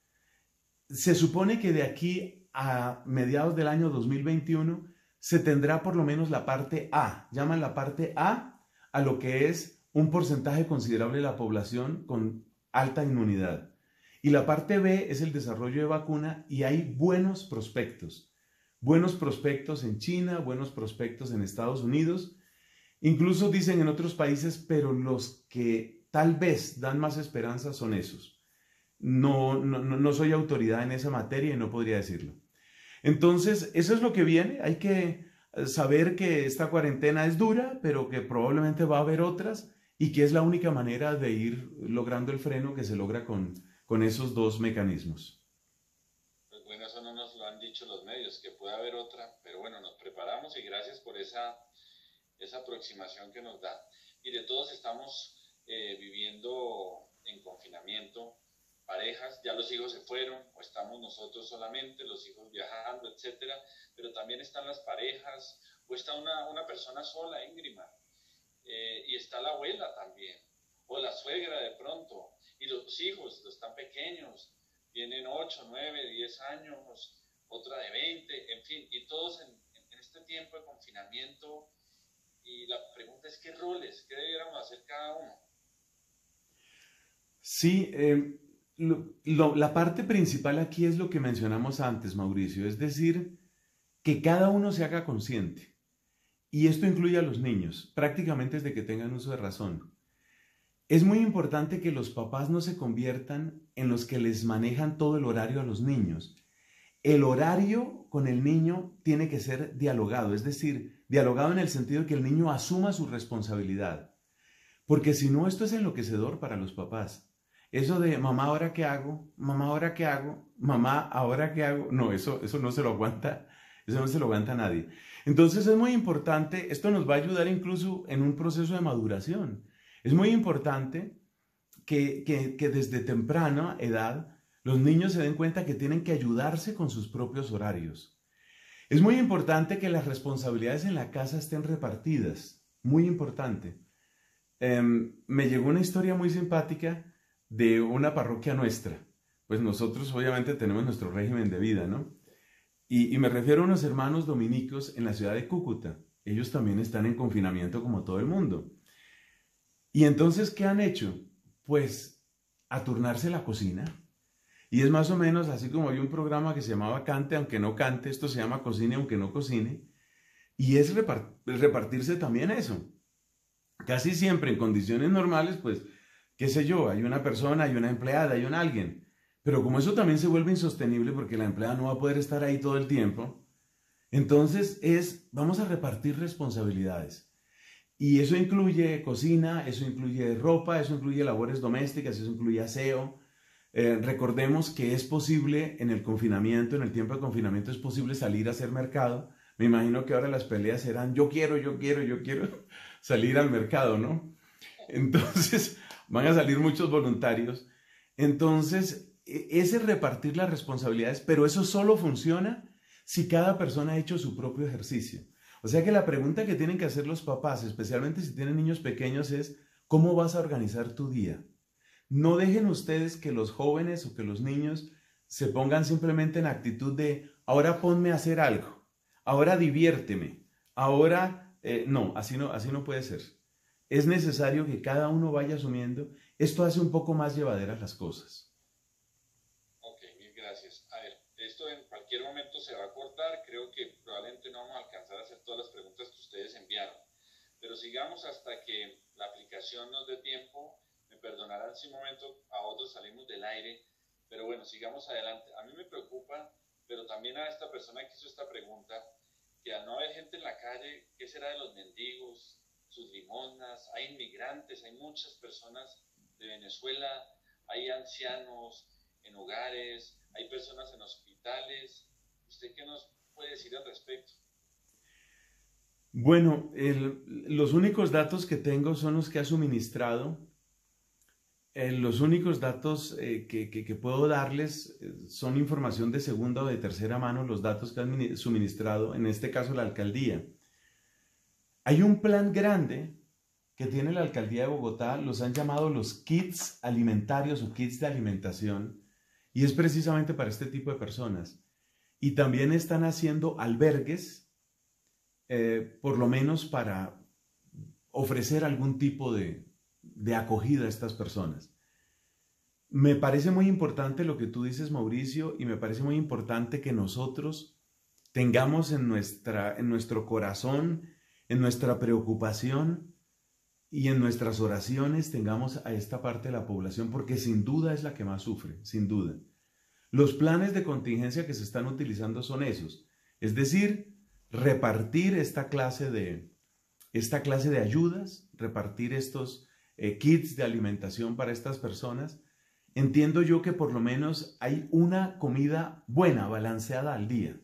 Se supone que de aquí a mediados del año dos mil veintiuno se tendrá por lo menos la parte A, llaman la parte A a lo que es un porcentaje considerable de la población con alta inmunidad. Y la parte B es el desarrollo de vacuna y hay buenos prospectos. Buenos prospectos en China, buenos prospectos en Estados Unidos. Incluso dicen en otros países, pero los que tal vez dan más esperanza son esos. No, no, no soy autoridad en esa materia y no podría decirlo. Entonces, eso es lo que viene. Hay que saber que esta cuarentena es dura, pero que probablemente va a haber otras y que es la única manera de ir logrando el freno que se logra con, con esos dos mecanismos. Pues bueno, eso no nos lo han dicho los medios, que puede haber otra, pero bueno, nos preparamos y gracias por esa, esa aproximación que nos da. Mire, todos estamos eh, viviendo en confinamiento. Parejas, ya los hijos se fueron, o estamos nosotros solamente, los hijos viajando, etcétera, pero también están las parejas, o está una, una persona sola, íngrima, eh, y está la abuela también, o la suegra de pronto, y los hijos, los tan pequeños, tienen ocho, nueve, diez años, otra de veinte, en fin, y todos en, en este tiempo de confinamiento, y la pregunta es, ¿qué roles? ¿Qué debiéramos hacer cada uno? Sí, eh... Lo, lo, la parte principal aquí es lo que mencionamos antes, Mauricio, es decir, que cada uno se haga consciente. Y esto incluye a los niños, prácticamente desde que tengan uso de razón. Es muy importante que los papás no se conviertan en los que les manejan todo el horario a los niños. El horario con el niño tiene que ser dialogado, es decir, dialogado en el sentido de que el niño asuma su responsabilidad. Porque si no, esto es enloquecedor para los papás. Eso de mamá, ¿ahora qué hago? Mamá, ¿ahora qué hago? Mamá, ¿ahora qué hago? No, eso, eso no se lo aguanta, eso no se lo aguanta a nadie. Entonces es muy importante, esto nos va a ayudar incluso en un proceso de maduración. Es muy importante que, que, que desde temprana edad los niños se den cuenta que tienen que ayudarse con sus propios horarios. Es muy importante que las responsabilidades en la casa estén repartidas, muy importante. Eh, me llegó una historia muy simpática de una parroquia nuestra. Pues nosotros obviamente tenemos nuestro régimen de vida, ¿no? Y, y me refiero a unos hermanos dominicos en la ciudad de Cúcuta. Ellos también están en confinamiento como todo el mundo. Y entonces, ¿qué han hecho? Pues a turnarse la cocina. Y es más o menos así como hay un programa que se llamaba Cante aunque no cante, esto se llama Cocine aunque no cocine. Y es repart- repartirse también eso. Casi siempre en condiciones normales, pues qué sé yo, hay una persona, hay una empleada, hay un alguien. Pero como eso también se vuelve insostenible porque la empleada no va a poder estar ahí todo el tiempo, entonces es, vamos a repartir responsabilidades. Y eso incluye cocina, eso incluye ropa, eso incluye labores domésticas, eso incluye aseo. Eh, recordemos que es posible en el confinamiento, en el tiempo de confinamiento es posible salir a hacer mercado. Me imagino que ahora las peleas serán yo quiero, yo quiero, yo quiero salir al mercado, ¿no? Entonces van a salir muchos voluntarios. Entonces, ese es repartir las responsabilidades, pero eso solo funciona si cada persona ha hecho su propio ejercicio. O sea que la pregunta que tienen que hacer los papás, especialmente si tienen niños pequeños, es ¿cómo vas a organizar tu día? No dejen ustedes que los jóvenes o que los niños se pongan simplemente en actitud de ahora ponme a hacer algo, ahora diviérteme, ahora eh, no, así no, así no puede ser. Es necesario que cada uno vaya asumiendo. Esto hace un poco más llevaderas las cosas. Ok, mil gracias. A ver, esto en cualquier momento se va a cortar. Creo que probablemente no vamos a alcanzar a hacer todas las preguntas que ustedes enviaron. Pero sigamos hasta que la aplicación nos dé tiempo. Me perdonarán si un momento a otros salimos del aire. Pero bueno, sigamos adelante. A mí me preocupa, pero también a esta persona que hizo esta pregunta, que al no haber gente en la calle, ¿qué será de los mendigos, sus limosnas? Hay inmigrantes, hay muchas personas de Venezuela, hay ancianos en hogares, hay personas en hospitales. ¿Usted qué nos puede decir al respecto? Bueno, el, los únicos datos que tengo son los que ha suministrado. Eh, los únicos datos eh, que, que, que puedo darles eh, son información de segunda o de tercera mano, los datos que han suministrado, en este caso la alcaldía. Hay un plan grande que tiene la alcaldía de Bogotá, los han llamado los kits alimentarios o kits de alimentación, y es precisamente para este tipo de personas. Y también están haciendo albergues, eh, por lo menos para ofrecer algún tipo de, de acogida a estas personas. Me parece muy importante lo que tú dices, Mauricio, y me parece muy importante que nosotros tengamos en, nuestra, en nuestro corazón, en nuestra preocupación y en nuestras oraciones tengamos a esta parte de la población, porque sin duda es la que más sufre, sin duda. Los planes de contingencia que se están utilizando son esos, es decir, repartir esta clase de, esta clase de ayudas, repartir estos eh, kits de alimentación para estas personas. Entiendo yo que por lo menos hay una comida buena, balanceada al día.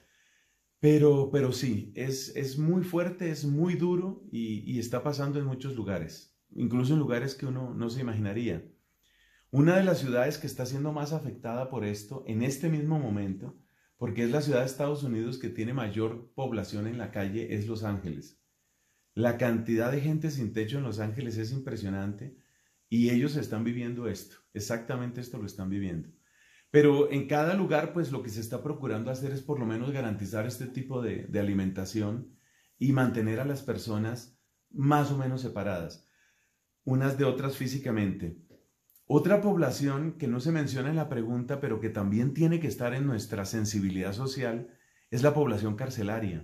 Pero, pero sí, es, es muy fuerte, es muy duro y, y está pasando en muchos lugares, incluso en lugares que uno no se imaginaría. Una de las ciudades que está siendo más afectada por esto en este mismo momento, porque es la ciudad de Estados Unidos que tiene mayor población en la calle, es Los Ángeles. La cantidad de gente sin techo en Los Ángeles es impresionante y ellos están viviendo esto, exactamente esto lo están viviendo. Pero en cada lugar, pues lo que se está procurando hacer es por lo menos garantizar este tipo de, de alimentación y mantener a las personas más o menos separadas, unas de otras físicamente. Otra población que no se menciona en la pregunta, pero que también tiene que estar en nuestra sensibilidad social, es la población carcelaria.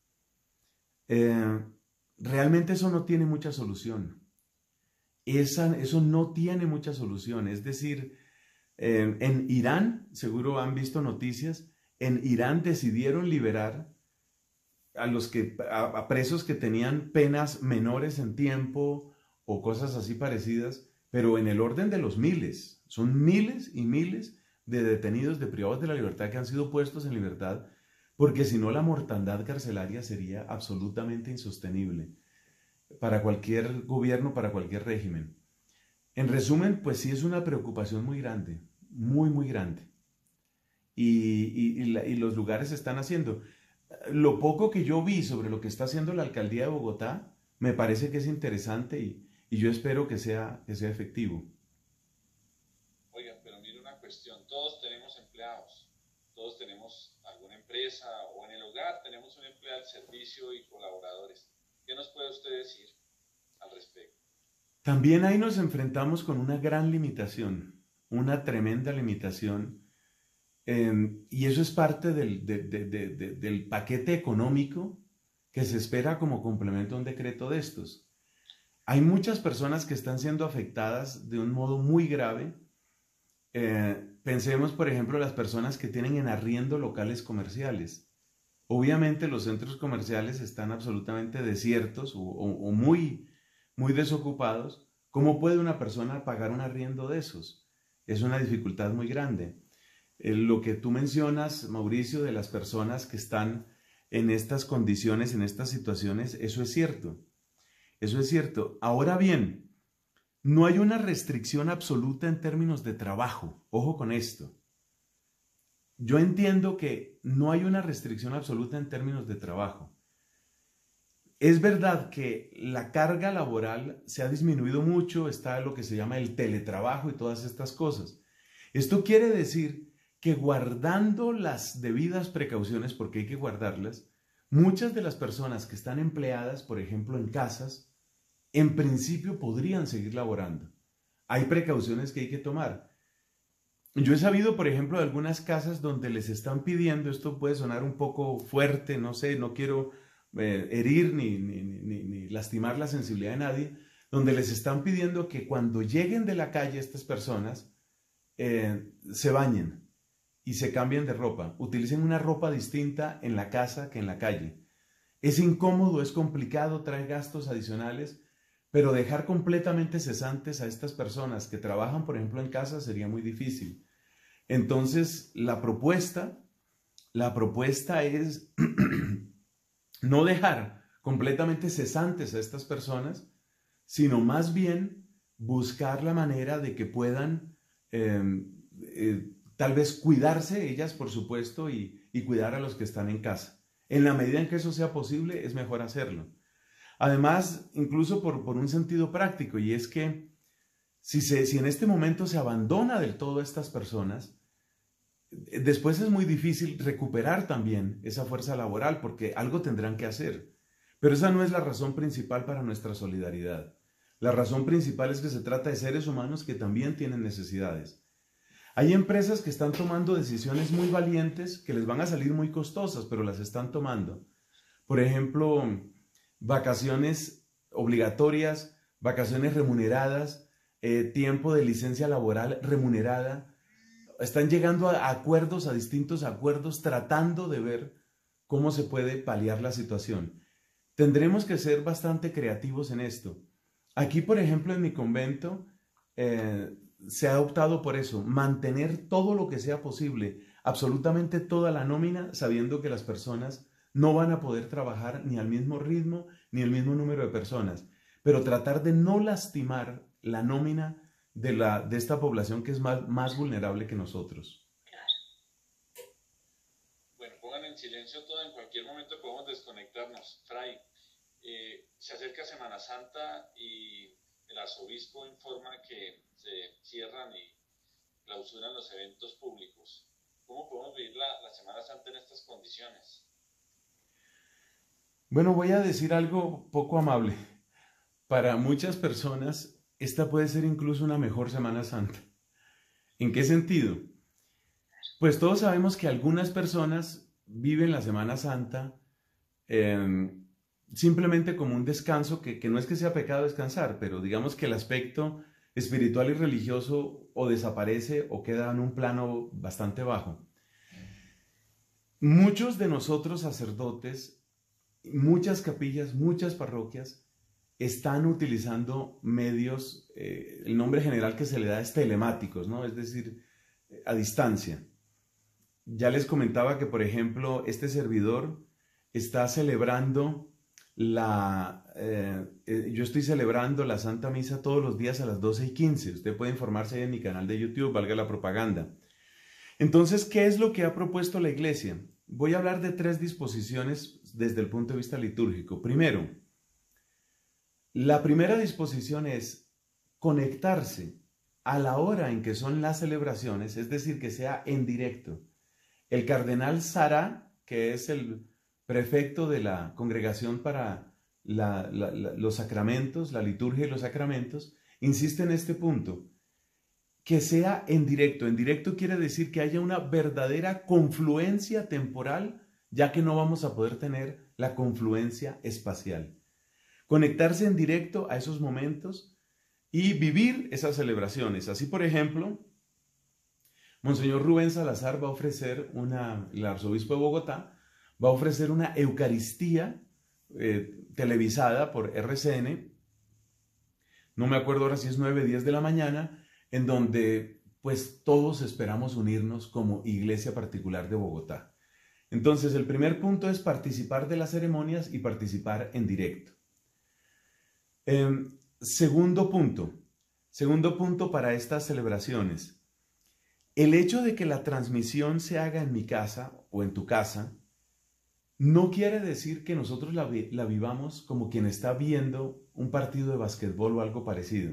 Eh, realmente eso no tiene mucha solución. Esa, eso no tiene mucha solución, es decir, Eh, en Irán, seguro han visto noticias, en Irán decidieron liberar a los que, a, a presos que tenían penas menores en tiempo o cosas así parecidas, pero en el orden de los miles. Son miles y miles de detenidos, de privados de la libertad que han sido puestos en libertad, porque si no la mortandad carcelaria sería absolutamente insostenible para cualquier gobierno, para cualquier régimen. En resumen, pues sí es una preocupación muy grande, muy, muy grande. Y, y, y, la, y los lugares están haciendo. Lo poco que yo vi sobre lo que está haciendo la alcaldía de Bogotá, me parece que es interesante y, y yo espero que sea, que sea efectivo. Oigan, pero mire una cuestión, todos tenemos empleados, todos tenemos alguna empresa o en el hogar tenemos un empleado al servicio y colaboradores. ¿Qué nos puede usted decir al respecto? También ahí nos enfrentamos con una gran limitación, una tremenda limitación, eh, y eso es parte del, de, de, de, de, del paquete económico que se espera como complemento a un decreto de estos. Hay muchas personas que están siendo afectadas de un modo muy grave. Eh, pensemos, por ejemplo, las personas que tienen en arriendo locales comerciales. Obviamente los centros comerciales están absolutamente desiertos o, o, o muy... muy desocupados. ¿Cómo puede una persona pagar un arriendo de esos? Es una dificultad muy grande. Eh, lo que tú mencionas, Mauricio, de las personas que están en estas condiciones, en estas situaciones, eso es cierto. Eso es cierto. Ahora bien, no hay una restricción absoluta en términos de trabajo. Ojo con esto. Yo entiendo que no hay una restricción absoluta en términos de trabajo. es verdad que la carga laboral se ha disminuido mucho, está lo que se llama el teletrabajo y todas estas cosas. Esto quiere decir que guardando las debidas precauciones, porque hay que guardarlas, muchas de las personas que están empleadas, por ejemplo, en casas, en principio podrían seguir laborando. Hay precauciones que hay que tomar. Yo he sabido, por ejemplo, de algunas casas donde les están pidiendo, esto puede sonar un poco fuerte, no sé, no quiero eh, herir ni, ni, ni, ni lastimar la sensibilidad de nadie, donde les están pidiendo que cuando lleguen de la calle estas personas eh, se bañen y se cambien de ropa, utilicen una ropa distinta en la casa que en la calle. Es incómodo, es complicado, trae gastos adicionales, pero dejar completamente cesantes a estas personas que trabajan, por ejemplo, en casa sería muy difícil. Entonces, la propuesta, la propuesta es no dejar completamente cesantes a estas personas, sino más bien buscar la manera de que puedan eh, eh, tal vez cuidarse ellas, por supuesto, y, y cuidar a los que están en casa. En la medida en que eso sea posible, es mejor hacerlo. Además, incluso por, por un sentido práctico, y es que si, se, si en este momento se abandona del todo a estas personas, después es muy difícil recuperar también esa fuerza laboral, porque algo tendrán que hacer. Pero esa no es la razón principal para nuestra solidaridad. La razón principal es que se trata de seres humanos que también tienen necesidades. Hay empresas que están tomando decisiones muy valientes, que les van a salir muy costosas, pero las están tomando. Por ejemplo, vacaciones obligatorias, vacaciones remuneradas, eh, tiempo de licencia laboral remunerada. Están llegando a acuerdos, a distintos acuerdos, tratando de ver cómo se puede paliar la situación. Tendremos que ser bastante creativos en esto. Aquí, por ejemplo, en mi convento, eh, se ha optado por eso, mantener todo lo que sea posible, absolutamente toda la nómina, sabiendo que las personas no van a poder trabajar ni al mismo ritmo ni el mismo número de personas, pero tratar de no lastimar la nómina de, la, de esta población que es más, más vulnerable que nosotros. Bueno, pongan en silencio todo, en cualquier momento podemos desconectarnos. Fray, eh, se acerca Semana Santa y el arzobispo informa que se cierran y clausuran los eventos públicos. ¿Cómo podemos vivir la, la Semana Santa en estas condiciones? Bueno, voy a decir algo poco amable. Para muchas personas, esta puede ser incluso una mejor Semana Santa. ¿En qué sentido? Pues todos sabemos que algunas personas viven la Semana Santa eh, simplemente como un descanso, que, que no es que sea pecado descansar, pero digamos que el aspecto espiritual y religioso o desaparece o queda en un plano bastante bajo. Muchos de nosotros sacerdotes, muchas capillas, muchas parroquias están utilizando medios, eh, el nombre general que se le da es telemáticos, ¿no? Es decir, a distancia. Ya les comentaba que, por ejemplo, este servidor está celebrando la, eh, eh, yo estoy celebrando la Santa Misa todos los días a las doce y quince. Usted puede informarse ahí en mi canal de YouTube, valga la propaganda. Entonces, ¿qué es lo que ha propuesto la Iglesia? Voy a hablar de tres disposiciones desde el punto de vista litúrgico. Primero, la primera disposición es conectarse a la hora en que son las celebraciones, es decir, que sea en directo. El cardenal Sará, que es el prefecto de la Congregación para la, la, la, los Sacramentos, la liturgia y los sacramentos, insiste en este punto, que sea en directo. En directo quiere decir que haya una verdadera confluencia temporal, ya que no vamos a poder tener la confluencia espacial. Conectarse en directo a esos momentos y vivir esas celebraciones. Así, por ejemplo, Monseñor Rubén Salazar va a ofrecer, una, el arzobispo de Bogotá, va a ofrecer una Eucaristía eh, televisada por R C N, no me acuerdo ahora si es nueve, diez de la mañana, en donde pues todos esperamos unirnos como iglesia particular de Bogotá. Entonces, el primer punto es participar de las ceremonias y participar en directo. Eh, segundo punto, segundo punto para estas celebraciones. El hecho de que la transmisión se haga en mi casa o en tu casa no quiere decir que nosotros la, la vivamos como quien está viendo un partido de basquetbol o algo parecido.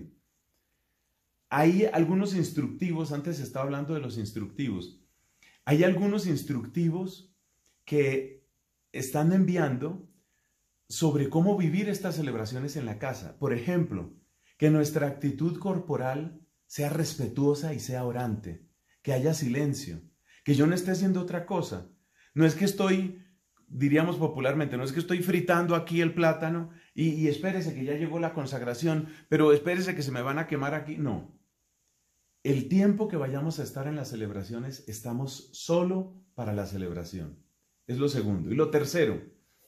Hay algunos instructivos, antes estaba hablando de los instructivos, hay algunos instructivos que están enviando sobre cómo vivir estas celebraciones en la casa. Por ejemplo, que nuestra actitud corporal sea respetuosa y sea orante, que haya silencio, que yo no esté haciendo otra cosa. No es que estoy, diríamos popularmente, no es que estoy fritando aquí el plátano y, y espérese que ya llegó la consagración, pero espérese que se me van a quemar aquí. No. El tiempo que vayamos a estar en las celebraciones, estamos solo para la celebración. Es lo segundo. Y lo tercero,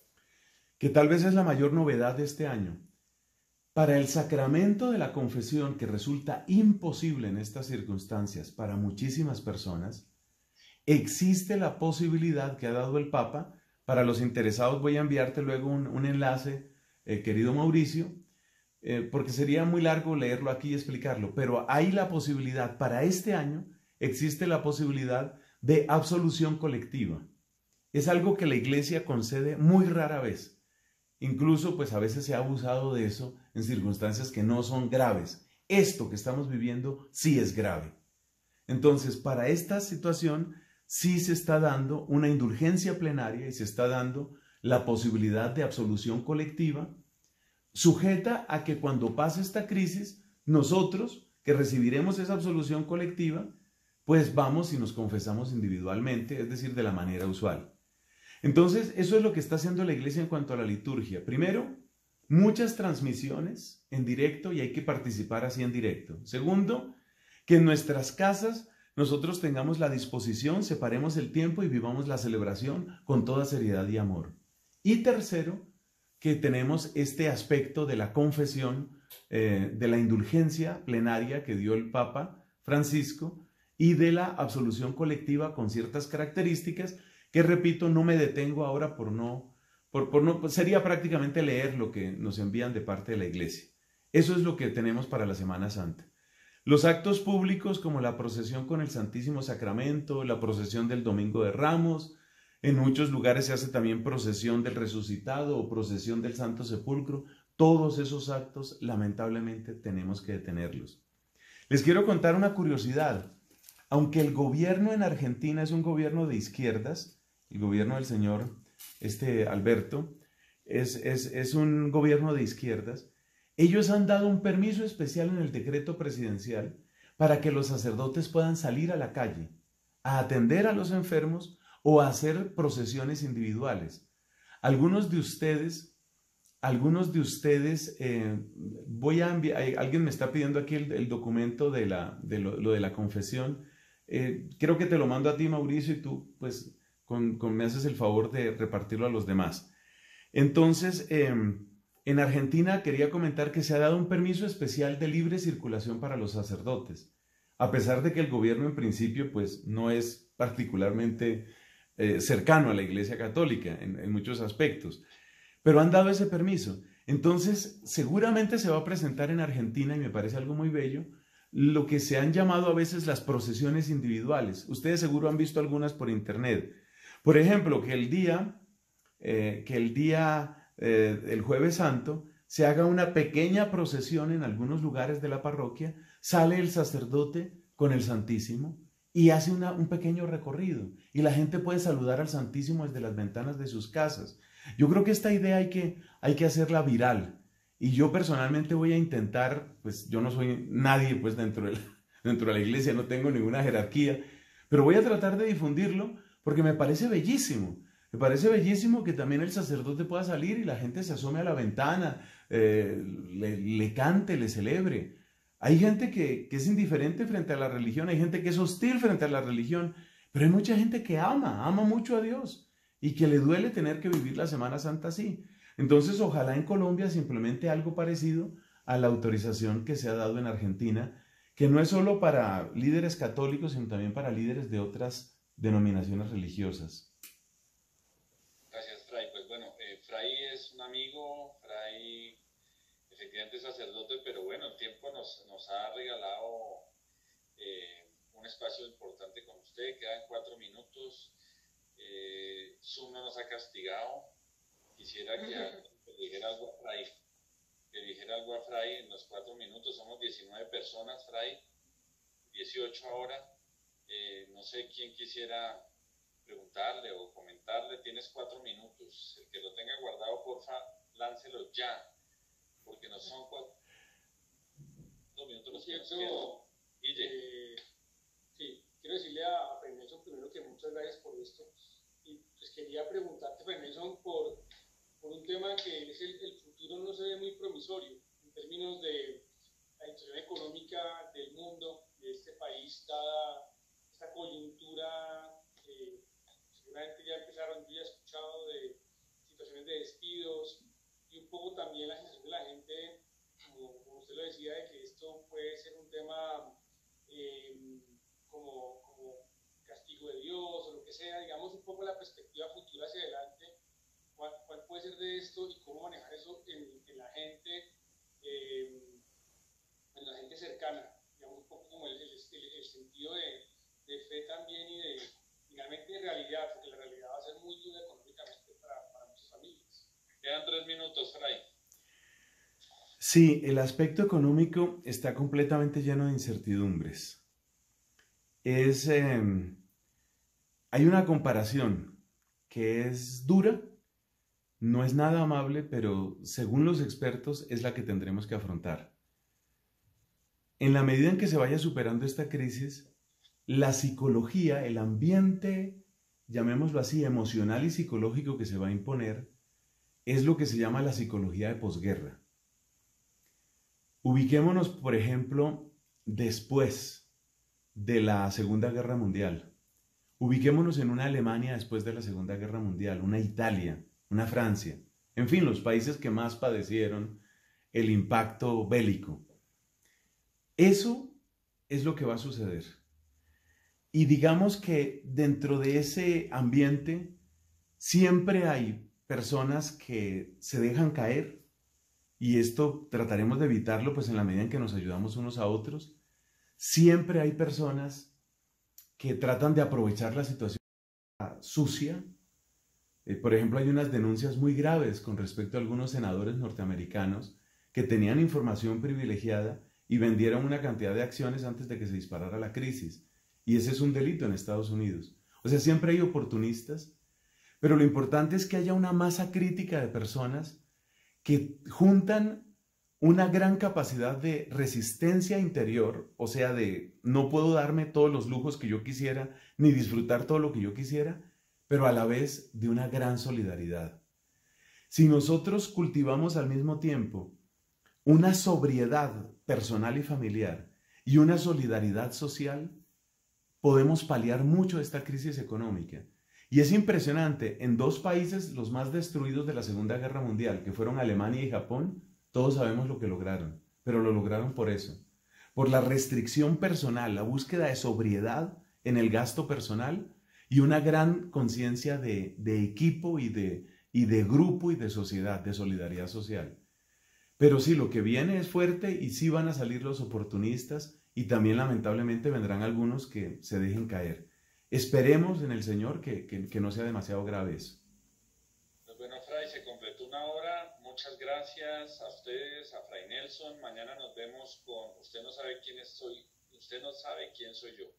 que tal vez es la mayor novedad de este año. Para el sacramento de la confesión, que resulta imposible en estas circunstancias para muchísimas personas, existe la posibilidad que ha dado el Papa. Para los interesados voy a enviarte luego un, un enlace, eh, querido Mauricio, eh, porque sería muy largo leerlo aquí y explicarlo, pero hay la posibilidad, para este año, existe la posibilidad de absolución colectiva. Es algo que la Iglesia concede muy rara vez. Incluso, pues a veces se ha abusado de eso en circunstancias que no son graves. Esto que estamos viviendo sí es grave. Entonces, para esta situación sí se está dando una indulgencia plenaria y se está dando la posibilidad de absolución colectiva, sujeta a que cuando pase esta crisis, nosotros que recibiremos esa absolución colectiva, pues vamos y nos confesamos individualmente, es decir, de la manera usual. Entonces, eso es lo que está haciendo la Iglesia en cuanto a la liturgia. Primero, muchas transmisiones en directo y hay que participar así en directo. Segundo, que en nuestras casas nosotros tengamos la disposición, separemos el tiempo y vivamos la celebración con toda seriedad y amor. Y tercero, que tenemos este aspecto de la confesión, eh, de la indulgencia plenaria que dio el Papa Francisco y de la absolución colectiva con ciertas características que, repito, no me detengo ahora por no, por, por no, sería prácticamente leer lo que nos envían de parte de la Iglesia. Eso es lo que tenemos para la Semana Santa. Los actos públicos como la procesión con el Santísimo Sacramento, la procesión del Domingo de Ramos, en muchos lugares se hace también procesión del Resucitado o procesión del Santo Sepulcro. Todos esos actos, lamentablemente, tenemos que detenerlos. Les quiero contar una curiosidad. Aunque el gobierno en Argentina es un gobierno de izquierdas, el gobierno del señor este, Alberto, es, es, es un gobierno de izquierdas, ellos han dado un permiso especial en el decreto presidencial para que los sacerdotes puedan salir a la calle a atender a los enfermos o a hacer procesiones individuales. Algunos de ustedes, algunos de ustedes, eh, voy a enviar, alguien me está pidiendo aquí el, el documento de, la, de lo, lo de la confesión. Eh, creo que te lo mando a ti, Mauricio, y tú pues con, con, me haces el favor de repartirlo a los demás. Entonces, eh, en Argentina quería comentar que se ha dado un permiso especial de libre circulación para los sacerdotes, a pesar de que el gobierno en principio pues no es particularmente eh, cercano a la Iglesia Católica en, en muchos aspectos, pero han dado ese permiso. Entonces, seguramente se va a presentar en Argentina, y me parece algo muy bello, lo que se han llamado a veces las procesiones individuales. Ustedes seguro han visto algunas por internet. Por ejemplo, que el día, eh, que el día, eh, el Jueves Santo, se haga una pequeña procesión en algunos lugares de la parroquia, sale el sacerdote con el Santísimo y hace una, un pequeño recorrido. Y la gente puede saludar al Santísimo desde las ventanas de sus casas. Yo creo que esta idea hay que, hay que hacerla viral. Y yo personalmente voy a intentar, pues yo no soy nadie pues dentro de la, dentro de la iglesia, no tengo ninguna jerarquía, pero voy a tratar de difundirlo porque me parece bellísimo. Me parece bellísimo que también el sacerdote pueda salir y la gente se asome a la ventana, eh, le, le cante, le celebre. Hay gente que, que es indiferente frente a la religión, hay gente que es hostil frente a la religión, pero hay mucha gente que ama, ama mucho a Dios y que le duele tener que vivir la Semana Santa así. Entonces, ojalá en Colombia se implemente algo parecido a la autorización que se ha dado en Argentina, que no es solo para líderes católicos, sino también para líderes de otras denominaciones religiosas. Gracias, Fray. Pues bueno, eh, Fray es un amigo, Fray efectivamente es sacerdote, pero bueno, el tiempo nos, nos ha regalado eh, un espacio importante con usted. Quedan cuatro minutos. Eh, eh, Zoom no nos ha castigado. Quisiera que, que dijera algo a Fray, que dijera algo a Fray en los cuatro minutos. Somos diecinueve personas, Fray, dieciocho ahora. Eh, no sé quién quisiera preguntarle o comentarle. Tienes cuatro minutos. El que lo tenga guardado, porfa, láncelo ya, porque no son cuatro minutos los que nos quedan. Eh, sí, quiero decirle a, a Fray Nelson primero que muchas gracias por esto. Y pues quería preguntarte, Fray Nelson, por, por un tema que es el, el futuro no se ve muy promisorio en términos de la situación económica del mundo, de este país, dada esta coyuntura. Eh, seguramente ya empezaron, yo ya he escuchado de situaciones de despidos y un poco también la sensación de la gente, como, como usted lo decía, de que esto puede ser un tema eh, como, como castigo de Dios o lo que sea, digamos un poco la perspectiva futura hacia adelante, cuál, cuál puede ser de esto y cómo manejar eso en, en la gente, eh, en la gente cercana, digamos un poco como el, el, el, el sentido de, de fe también y de finalmente de realidad, porque la realidad va a ser muy dura económicamente para, para muchas familias. Quedan tres minutos, Fray. Sí, el aspecto económico está completamente lleno de incertidumbres. Es, eh, hay una comparación que es dura, no es nada amable, pero según los expertos es la que tendremos que afrontar. En la medida en que se vaya superando esta crisis, la psicología, el ambiente, llamémoslo así, emocional y psicológico que se va a imponer, es lo que se llama la psicología de posguerra. Ubiquémonos, por ejemplo, después de la Segunda Guerra Mundial. Ubiquémonos en una Alemania después de la Segunda Guerra Mundial, una Italia, una Francia. En fin, los países que más padecieron el impacto bélico. Eso es lo que va a suceder. Y digamos que dentro de ese ambiente siempre hay personas que se dejan caer. Y esto trataremos de evitarlo pues en la medida en que nos ayudamos unos a otros. Siempre hay personas que tratan de aprovechar la situación sucia. Eh, por ejemplo, hay unas denuncias muy graves con respecto a algunos senadores norteamericanos que tenían información privilegiada y vendieron una cantidad de acciones antes de que se disparara la crisis. Y ese es un delito en Estados Unidos. O sea, siempre hay oportunistas, pero lo importante es que haya una masa crítica de personas que juntan una gran capacidad de resistencia interior, o sea, de no puedo darme todos los lujos que yo quisiera, ni disfrutar todo lo que yo quisiera, pero a la vez de una gran solidaridad. Si nosotros cultivamos al mismo tiempo una sobriedad personal y familiar y una solidaridad social, podemos paliar mucho esta crisis económica. Y es impresionante, en dos países los más destruidos de la Segunda Guerra Mundial, que fueron Alemania y Japón, todos sabemos lo que lograron, pero lo lograron por eso, por la restricción personal, la búsqueda de sobriedad en el gasto personal y una gran conciencia de, de equipo y de, y de grupo y de sociedad, de solidaridad social. Pero sí, lo que viene es fuerte y sí van a salir los oportunistas y también lamentablemente vendrán algunos que se dejen caer. Esperemos en el Señor que, que, que no sea demasiado grave eso. Pues bueno, Fray, se completó una hora. Muchas gracias a ustedes, a Fray Nelson. Mañana nos vemos con, usted no sabe quién soy, usted no sabe quién soy yo.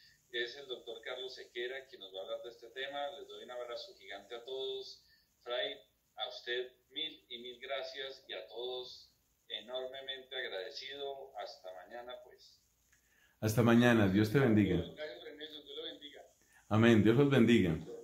Es el doctor Carlos Sequera quien nos va a hablar de este tema. Les doy un abrazo gigante a todos. Fray, a usted mil y mil gracias y a todos enormemente agradecido. Hasta mañana, pues. Hasta mañana. Dios te bendiga. Gracias, Fray Nelson. Dios lo bendiga. Amén. Dios los bendiga.